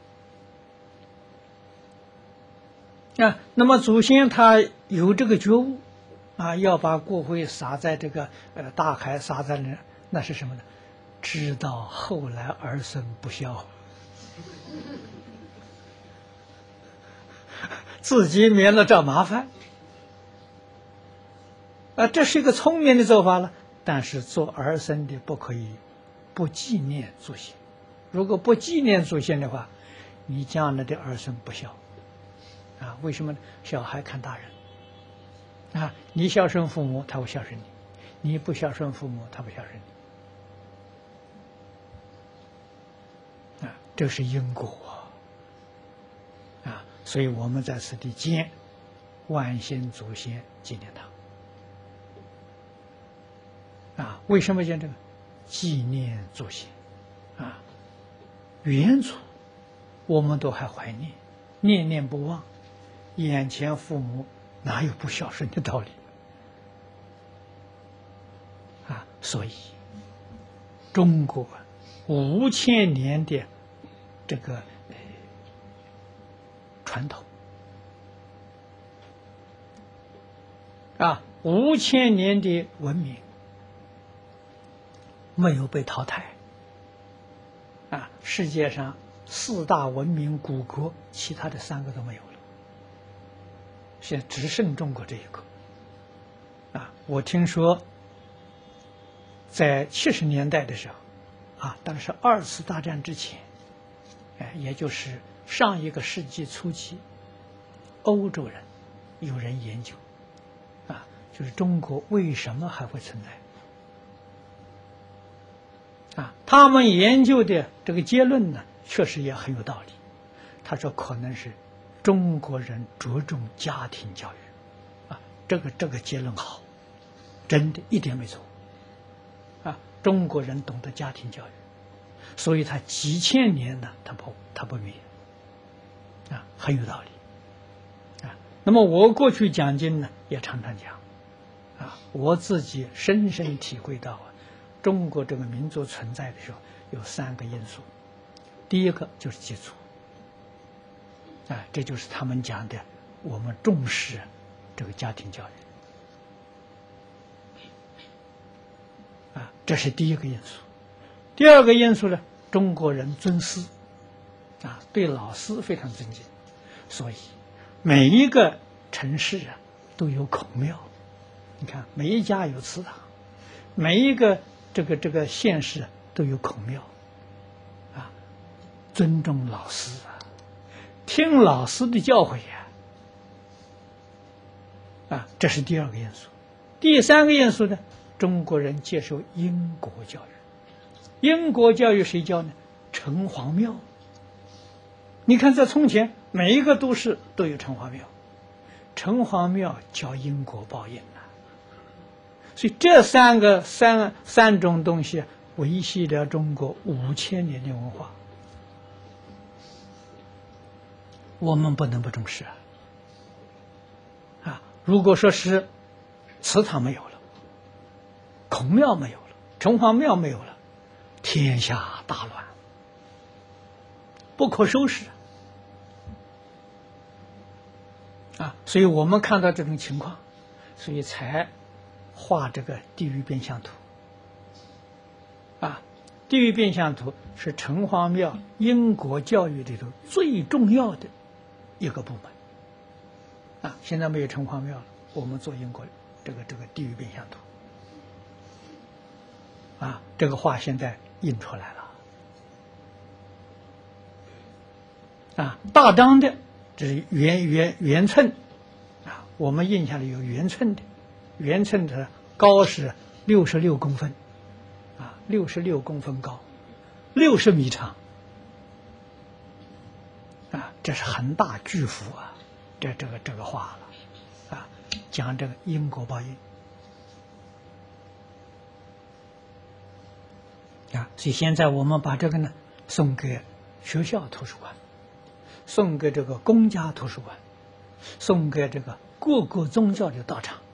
啊，那么祖先他有这个觉悟，啊，要把骨灰撒在这个呃大海，撒在那，那是什么呢？知道后来儿孙不孝， 自己免了这麻烦。啊，这是一个聪明的做法了。但是做儿孙的不可以不纪念祖先，如果不纪念祖先的话，你将来的儿孙不孝。啊，为什么呢？小孩看大人。啊，你孝顺父母，他会孝顺你；你不孝顺父母，他不孝顺你。啊，这是因果啊！啊，所以我们在此地见万先祖先纪念他。啊，为什么讲这个？纪念祖先，啊，远祖我们都还怀念，念念不忘。眼前父母哪有不孝顺的道理？啊，所以中国五千年的这个传统啊，五千年的文明没有被淘汰啊！世界上四大文明古国，其他的三个都没有了，现在只剩中国这一个啊！我听说，在七十年代的时候啊，当时二次大战之前，哎，也就是上一个世纪初期，欧洲人有人研究啊，就是中国为什么还会存在？啊，他们研究的这个结论呢，确实也很有道理。他说，可能是中国人着重家庭教育，啊，这个这个结论好，真的一点没错。啊，中国人懂得家庭教育，所以他几千年呢，他不他不灭，啊，很有道理。啊，那么我过去讲经呢，也常常讲，啊，我自己深深体会到啊。中国这个民族存在的时候，有三个因素。第一个就是基础，啊，这就是他们讲的，我们重视这个家庭教育，啊，这是第一个因素。第二个因素呢，中国人尊师，啊，对老师非常尊敬，所以每一个城市啊都有孔庙，你看每一家有祠堂，每一个。这个这个县市都有孔庙，啊，尊重老师啊，听老师的教诲呀，啊，这是第二个因素。第三个因素呢，中国人接受因果教育。因果教育谁教呢？城隍庙。你看，在从前每一个都市都有城隍庙，城隍庙教因果报应。所以这三个三三种东西维系了中国五千年的文化，我们不能不重视啊！啊，如果说是祠堂没有了，孔庙没有了，城隍庙没有了，天下大乱，不可收拾啊！所以我们看到这种情况，所以才画这个地狱变相图啊，地狱变相图是城隍庙因果教育里头最重要的一个部门啊。现在没有城隍庙了，我们做因果这个这个地狱变相图啊，这个画现在印出来了啊，大张的这是圆圆圆寸啊，我们印下来有圆寸的。圆寸的高是六十六公分，啊，六十六公分高，六十米长，啊，这是很大巨幅啊，这这个这个画了，啊，讲这个因果报应，啊，所以现在我们把这个呢送给学校图书馆，送给这个公家图书馆，送给这个各个宗教的道场。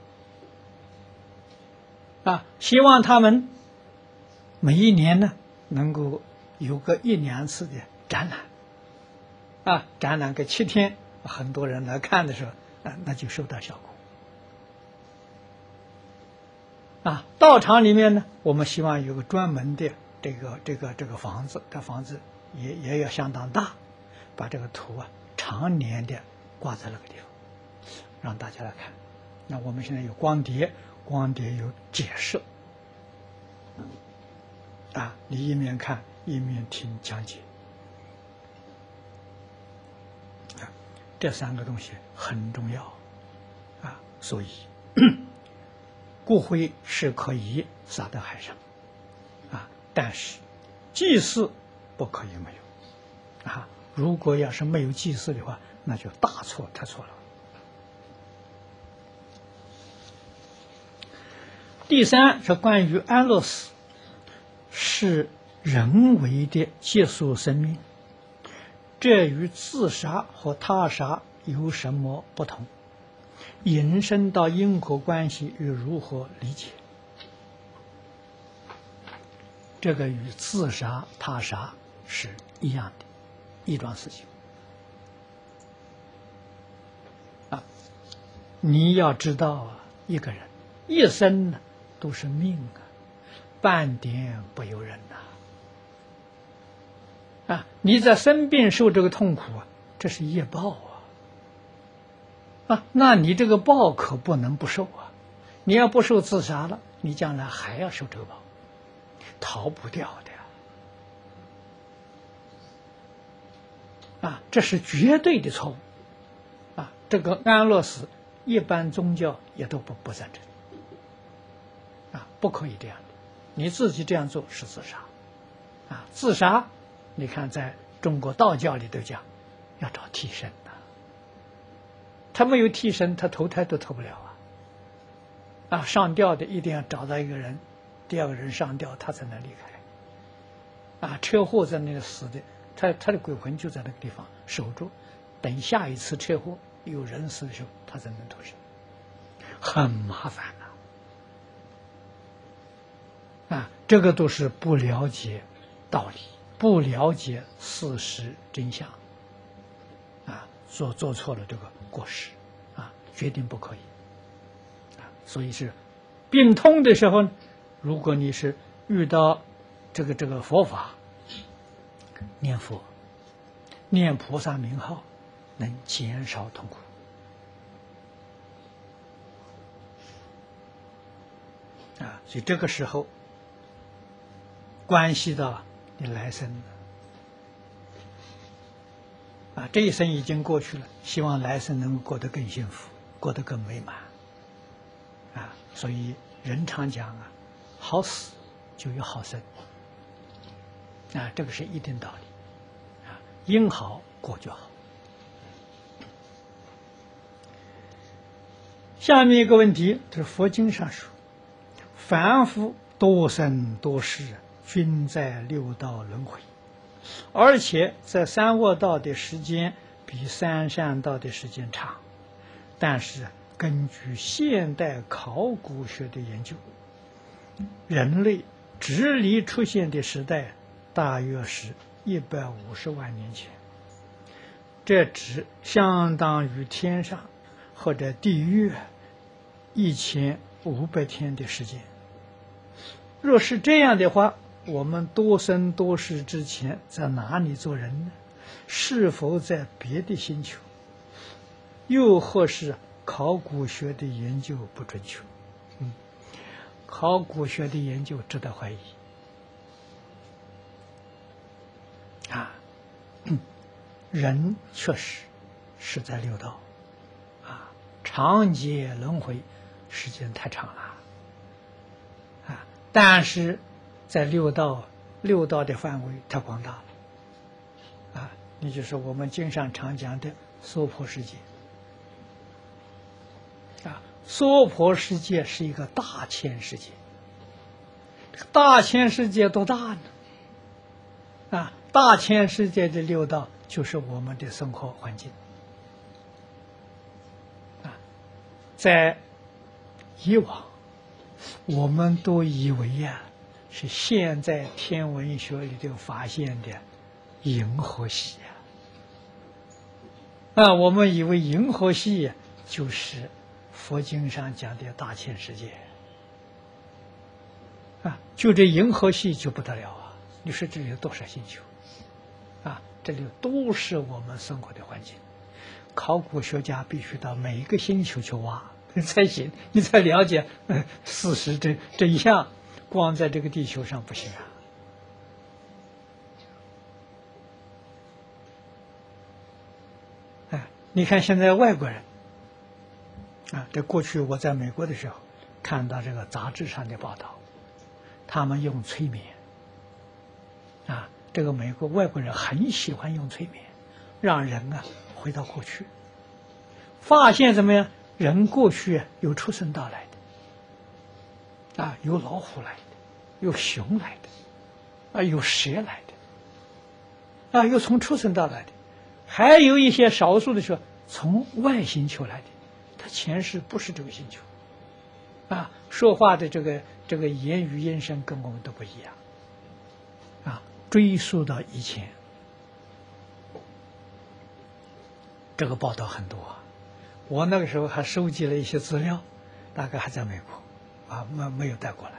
啊，希望他们每一年呢能够有个一两次的展览，啊，展览个七天，很多人来看的时候，啊，那就收到效果。啊，道场里面呢，我们希望有个专门的这个这个这个房子，这房子也也要相当大，把这个图啊常年的挂在那个地方，让大家来看。那我们现在有光碟，光碟有解释，啊，你一面看一面听讲解，啊，这三个东西很重要，啊，所以骨灰是可以撒到海上，啊，但是祭祀不可以没有，啊，如果要是没有祭祀的话，那就大错特错了。第三是关于安乐死，是人为的结束生命，这与自杀和他杀有什么不同？引申到因果关系与如何理解？这个与自杀、他杀是一样的，一桩事情。啊，你要知道啊，一个人一生呢都是命啊，半点不由人呐！啊，你在生病受这个痛苦啊，这是业报啊！啊，那你这个报可不能不受啊！你要不受自杀了，你将来还要受这个报，逃不掉的呀！啊，这是绝对的错误！啊，这个安乐死，一般宗教也都不不赞成。啊，不可以这样的，你自己这样做是自杀，啊，自杀，你看在中国道教里头讲，要找替身的，他没有替身，他投胎都投不了啊，啊，上吊的一定要找到一个人，第二个人上吊，他才能离开，啊，车祸在那里死的，他他的鬼魂就在那个地方守住，等下一次车祸有人死的时候，他才能脱身，很麻烦的。啊，这个都是不了解道理，不了解事实真相，啊，做做错了这个过失，啊，决定不可以，啊，所以是病痛的时候，如果你是遇到这个这个佛法，念佛，念菩萨名号，能减少痛苦，啊，所以这个时候。关系到你来生啊，这一生已经过去了，希望来生能够过得更幸福，过得更美满啊！所以人常讲啊，好死就有好生啊，这个是一定道理啊，因好果就好。下面一个问题，就是佛经上说，凡夫多生多世均在六道轮回，而且在三恶道的时间比三善道的时间长。但是根据现代考古学的研究，人类直立出现的时代大约是一百五十万年前，这只相当于天上或者地狱一千五百天的时间。若是这样的话，我们多生多世之前在哪里做人呢？是否在别的星球？又或是考古学的研究不准确？嗯，考古学的研究值得怀疑啊。人确实是在六道啊，长劫轮回时间太长了啊，但是在六道，六道的范围太广大了，啊，也就是我们经上常讲的娑婆世界，啊，娑婆世界是一个大千世界，这个大千世界多大呢？啊，大千世界的六道就是我们的生活环境，啊，在以往，我们都以为呀、啊。是现在天文学里头发现的银河系啊！啊，我们以为银河系就是佛经上讲的大千世界啊，就这银河系就不得了啊！你说这里有多少星球啊？这里都是我们生活的环境， 考古学家必须到每一个星球去挖才行，你才了解呃事实真真相。光在这个地球上不行啊！哎，你看现在外国人啊，这过去我在美国的时候看到这个杂志上的报道，他们用催眠啊，这个美国外国人很喜欢用催眠，让人啊回到过去，发现怎么样？人过去有畜生道来的，啊，有老虎来的，有熊来的，啊，有蛇来的，啊，又从畜生道来的，还有一些少数的说从外星球来的，他前世不是这个星球，啊，说话的这个这个言语音声跟我们都不一样，啊，追溯到以前，这个报道很多啊。我那个时候还收集了一些资料，大概还在美国，啊，没没有带过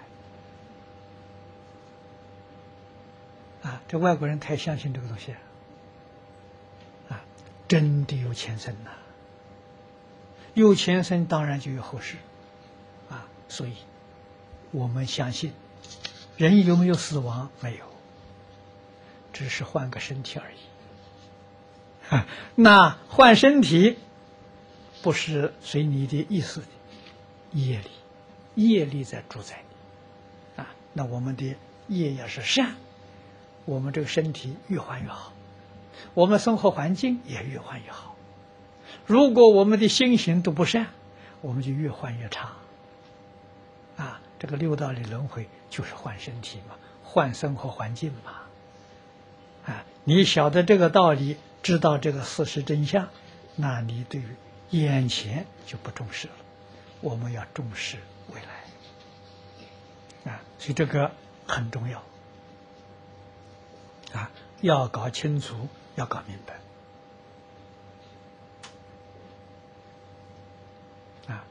来。啊，这外国人太相信这个东西了，啊，真的有前生呐、啊，有前生当然就有后世，啊，所以我们相信，人有没有死亡？没有，只是换个身体而已。啊、那换身体。不是随你的意思的，业力，业力在主宰你，啊，那我们的业要是善，我们这个身体越换越好，我们生活环境也越换越好。如果我们的心行都不善，我们就越换越差。啊，这个六道里轮回就是换身体嘛，换生活环境嘛。啊，你晓得这个道理，知道这个事实真相，那你对于眼前就不重视了，我们要重视未来啊，所以这个很重要啊，要搞清楚，要搞明白啊。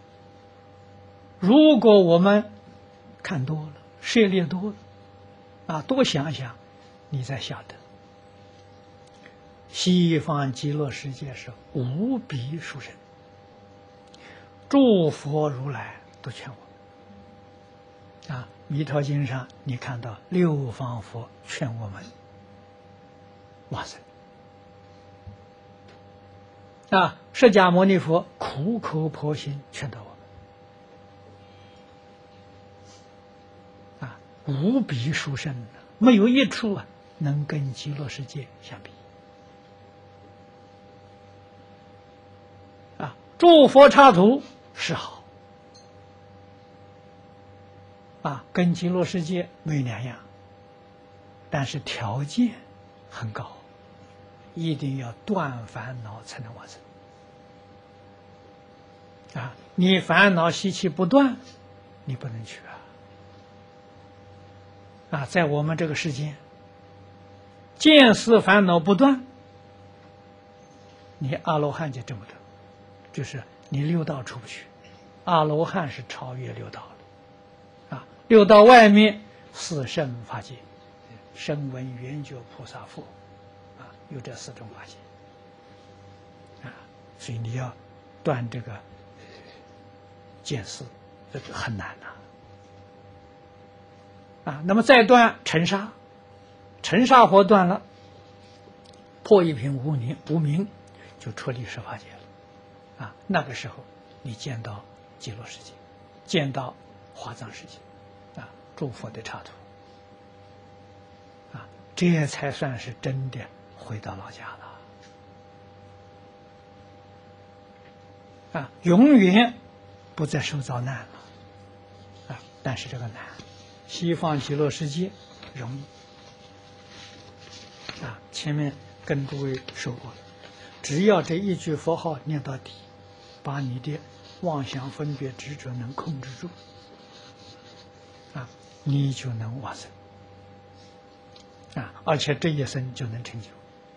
如果我们看多了，涉猎多了啊，多想想，你才晓得。西方极乐世界是无比殊胜，诸佛如来都劝我们啊。弥陀经上你看到六方佛劝我们往生啊，释迦牟尼佛苦口婆心劝导我们啊，无比殊胜，没有一处啊能跟极乐世界相比。诸佛刹土是好啊，跟极乐世界没两样，但是条件很高，一定要断烦恼才能往生啊！你烦恼习气不断，你不能去啊！啊，在我们这个世间，见思烦恼不断，你阿罗汉就证不得。就是你六道出不去，阿罗汉是超越六道了，啊，六道外面四圣法界，声闻缘觉菩萨佛，啊，有这四种法界，啊，所以你要断这个见思，这个很难呐，啊，啊，那么再断尘沙，尘沙火断了，破一品无明，无明就出离十法界了。啊，那个时候你见到极乐世界，见到华藏世界，啊，诸佛的刹土，啊，这才算是真的回到老家了，啊，永远不再受遭难了，啊，但是这个难，西方极乐世界容易，啊，前面跟诸位说过了，只要这一句佛号念到底。把你的妄想分别执着能控制住啊，你就能往生啊，而且这一生就能成就。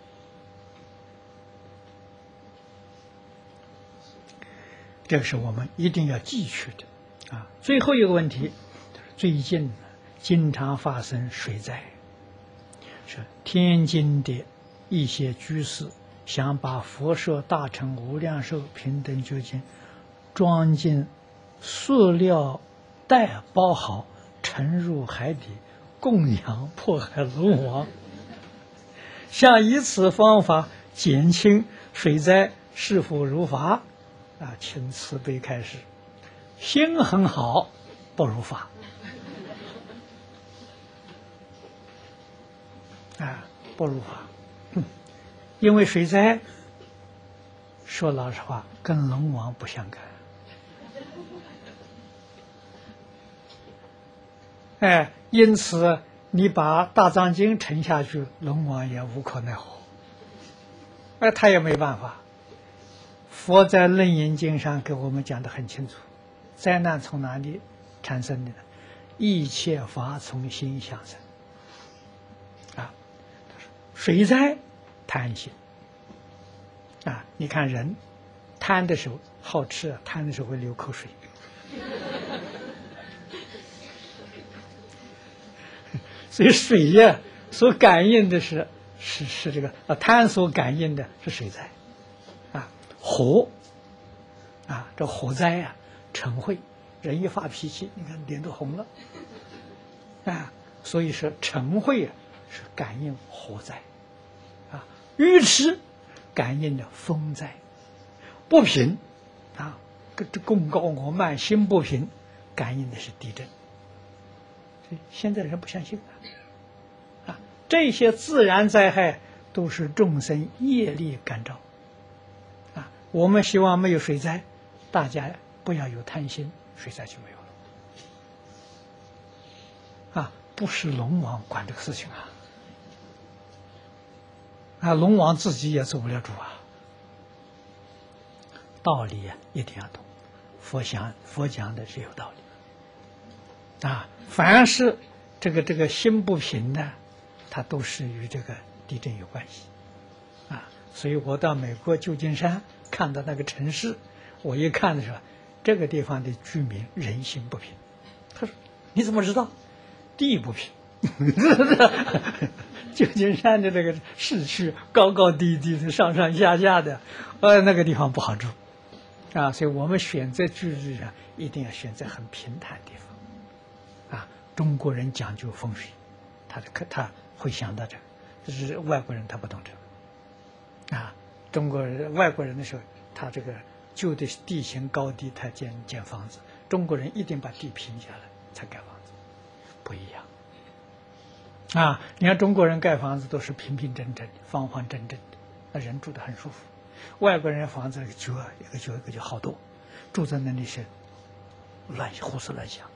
这个是我们一定要记取的啊。最后一个问题，最近经常发生水灾，是天津的一些居士想把佛说大乘无量寿平等觉经装进塑料袋包好，沉入海底供养迫害龙王，想以此方法减轻水灾，是否如法？啊，请慈悲开示。心很好，不如法。啊，不如法。嗯，因为水灾，说老实话，跟龙王不相干。哎，因此你把大藏经沉下去，龙王也无可奈何。哎，他也没办法。佛在楞严经上给我们讲得很清楚，灾难从哪里产生的呢？一切法从心想生。啊，水灾贪心。啊，你看人贪的时候好吃，贪的时候会流口水。所以水呀，所感应的是是是这个啊，贪所感应的是水灾，啊，火，啊，这火灾啊，嗔恚，人一发脾气，你看脸都红了，啊，所以说嗔恚啊是感应火灾，啊，愚痴感应的风灾，不平，啊，这功高我慢，心不平，感应的是地震。现在人不相信啊，这些自然灾害都是众生业力感召啊。我们希望没有水灾，大家不要有贪心，水灾就没有了啊。不是龙王管这个事情啊，啊，龙王自己也做不了主啊。道理啊一定要懂，佛讲佛讲的是有道理。啊，凡是这个这个心不平的，它都是与这个地震有关系，啊，所以我到美国旧金山看到那个城市，我一看的时候，这个地方的居民人心不平。他说：“你怎么知道？地不平。”旧金山的这个市区高高低低的，上上下下的，呃，那个地方不好住，啊，所以我们选择居住上一定要选择很平坦的地方。啊，中国人讲究风水，他的他会想到这个，就是外国人他不懂这个。啊，中国人外国人的时候，他这个旧的地形高低，他建建房子，中国人一定把地平下来才盖房子，不一样。啊，你看中国人盖房子都是平平整整的、方方正正的，那人住得很舒服。外国人房子一个角一个角一个角好多，住在那里是乱胡思乱想。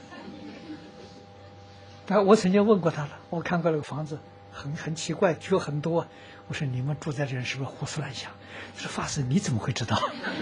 啊，我曾经问过他了，我看过那个房子，很很奇怪，角很多。我说你们住在这人是不是胡思乱想？他说法师你怎么会知道？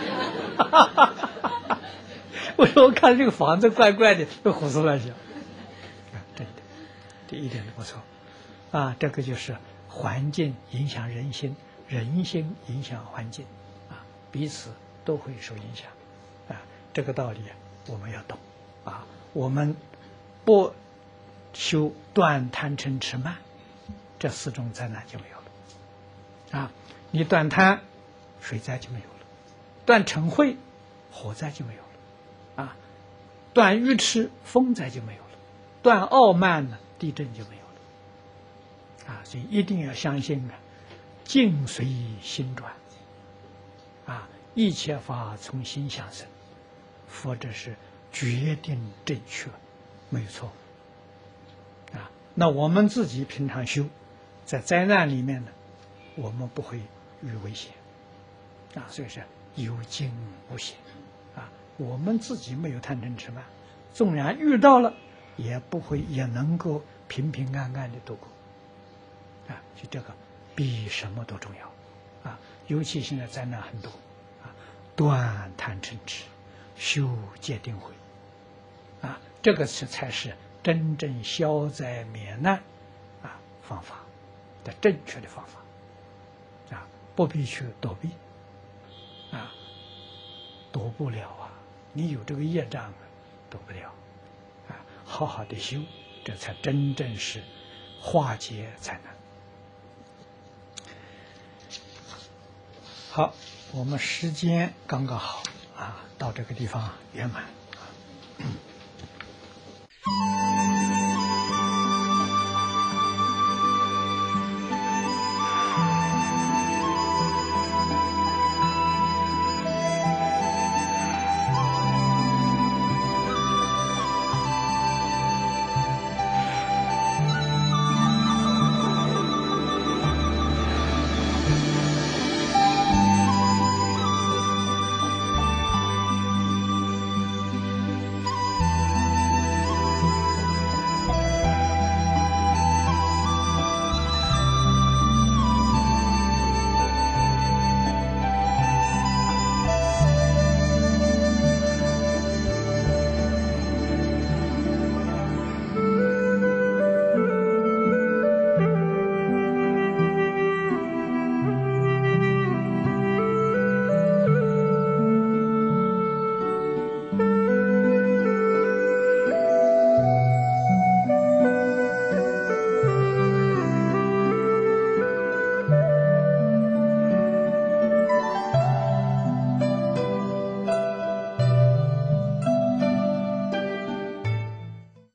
我说我看这个房子怪怪的，就胡思乱想。啊，真的，这一点都不错。啊，这个就是环境影响人心，人心影响环境，啊，彼此都会受影响。啊，这个道理我们要懂。啊，我们不修断贪嗔痴慢，这四种灾难就没有了。啊，你断贪，水灾就没有了；断嗔恚，火灾就没有了；啊，断愚痴，风灾就没有了；断傲慢呢，地震就没有了。啊，所以一定要相信啊，境随心转。啊，一切法从心想生，佛这是决定正确，没有错。啊，那我们自己平常修，在灾难里面呢，我们不会遇危险，啊，所以说有惊无险，啊，我们自己没有贪嗔痴慢，纵然遇到了，也不会也能够平平安安的度过，啊，就这个比什么都重要，啊，尤其现在灾难很多，啊，断贪嗔痴，修戒定慧，啊，这个是才是真正消灾免难啊方法的正确的方法，啊，不必去躲避，啊，躲不了啊，你有这个业障啊，躲不了，啊，好好的修，这才真正是化解灾难。 好，我们时间刚刚好啊，到这个地方圆满。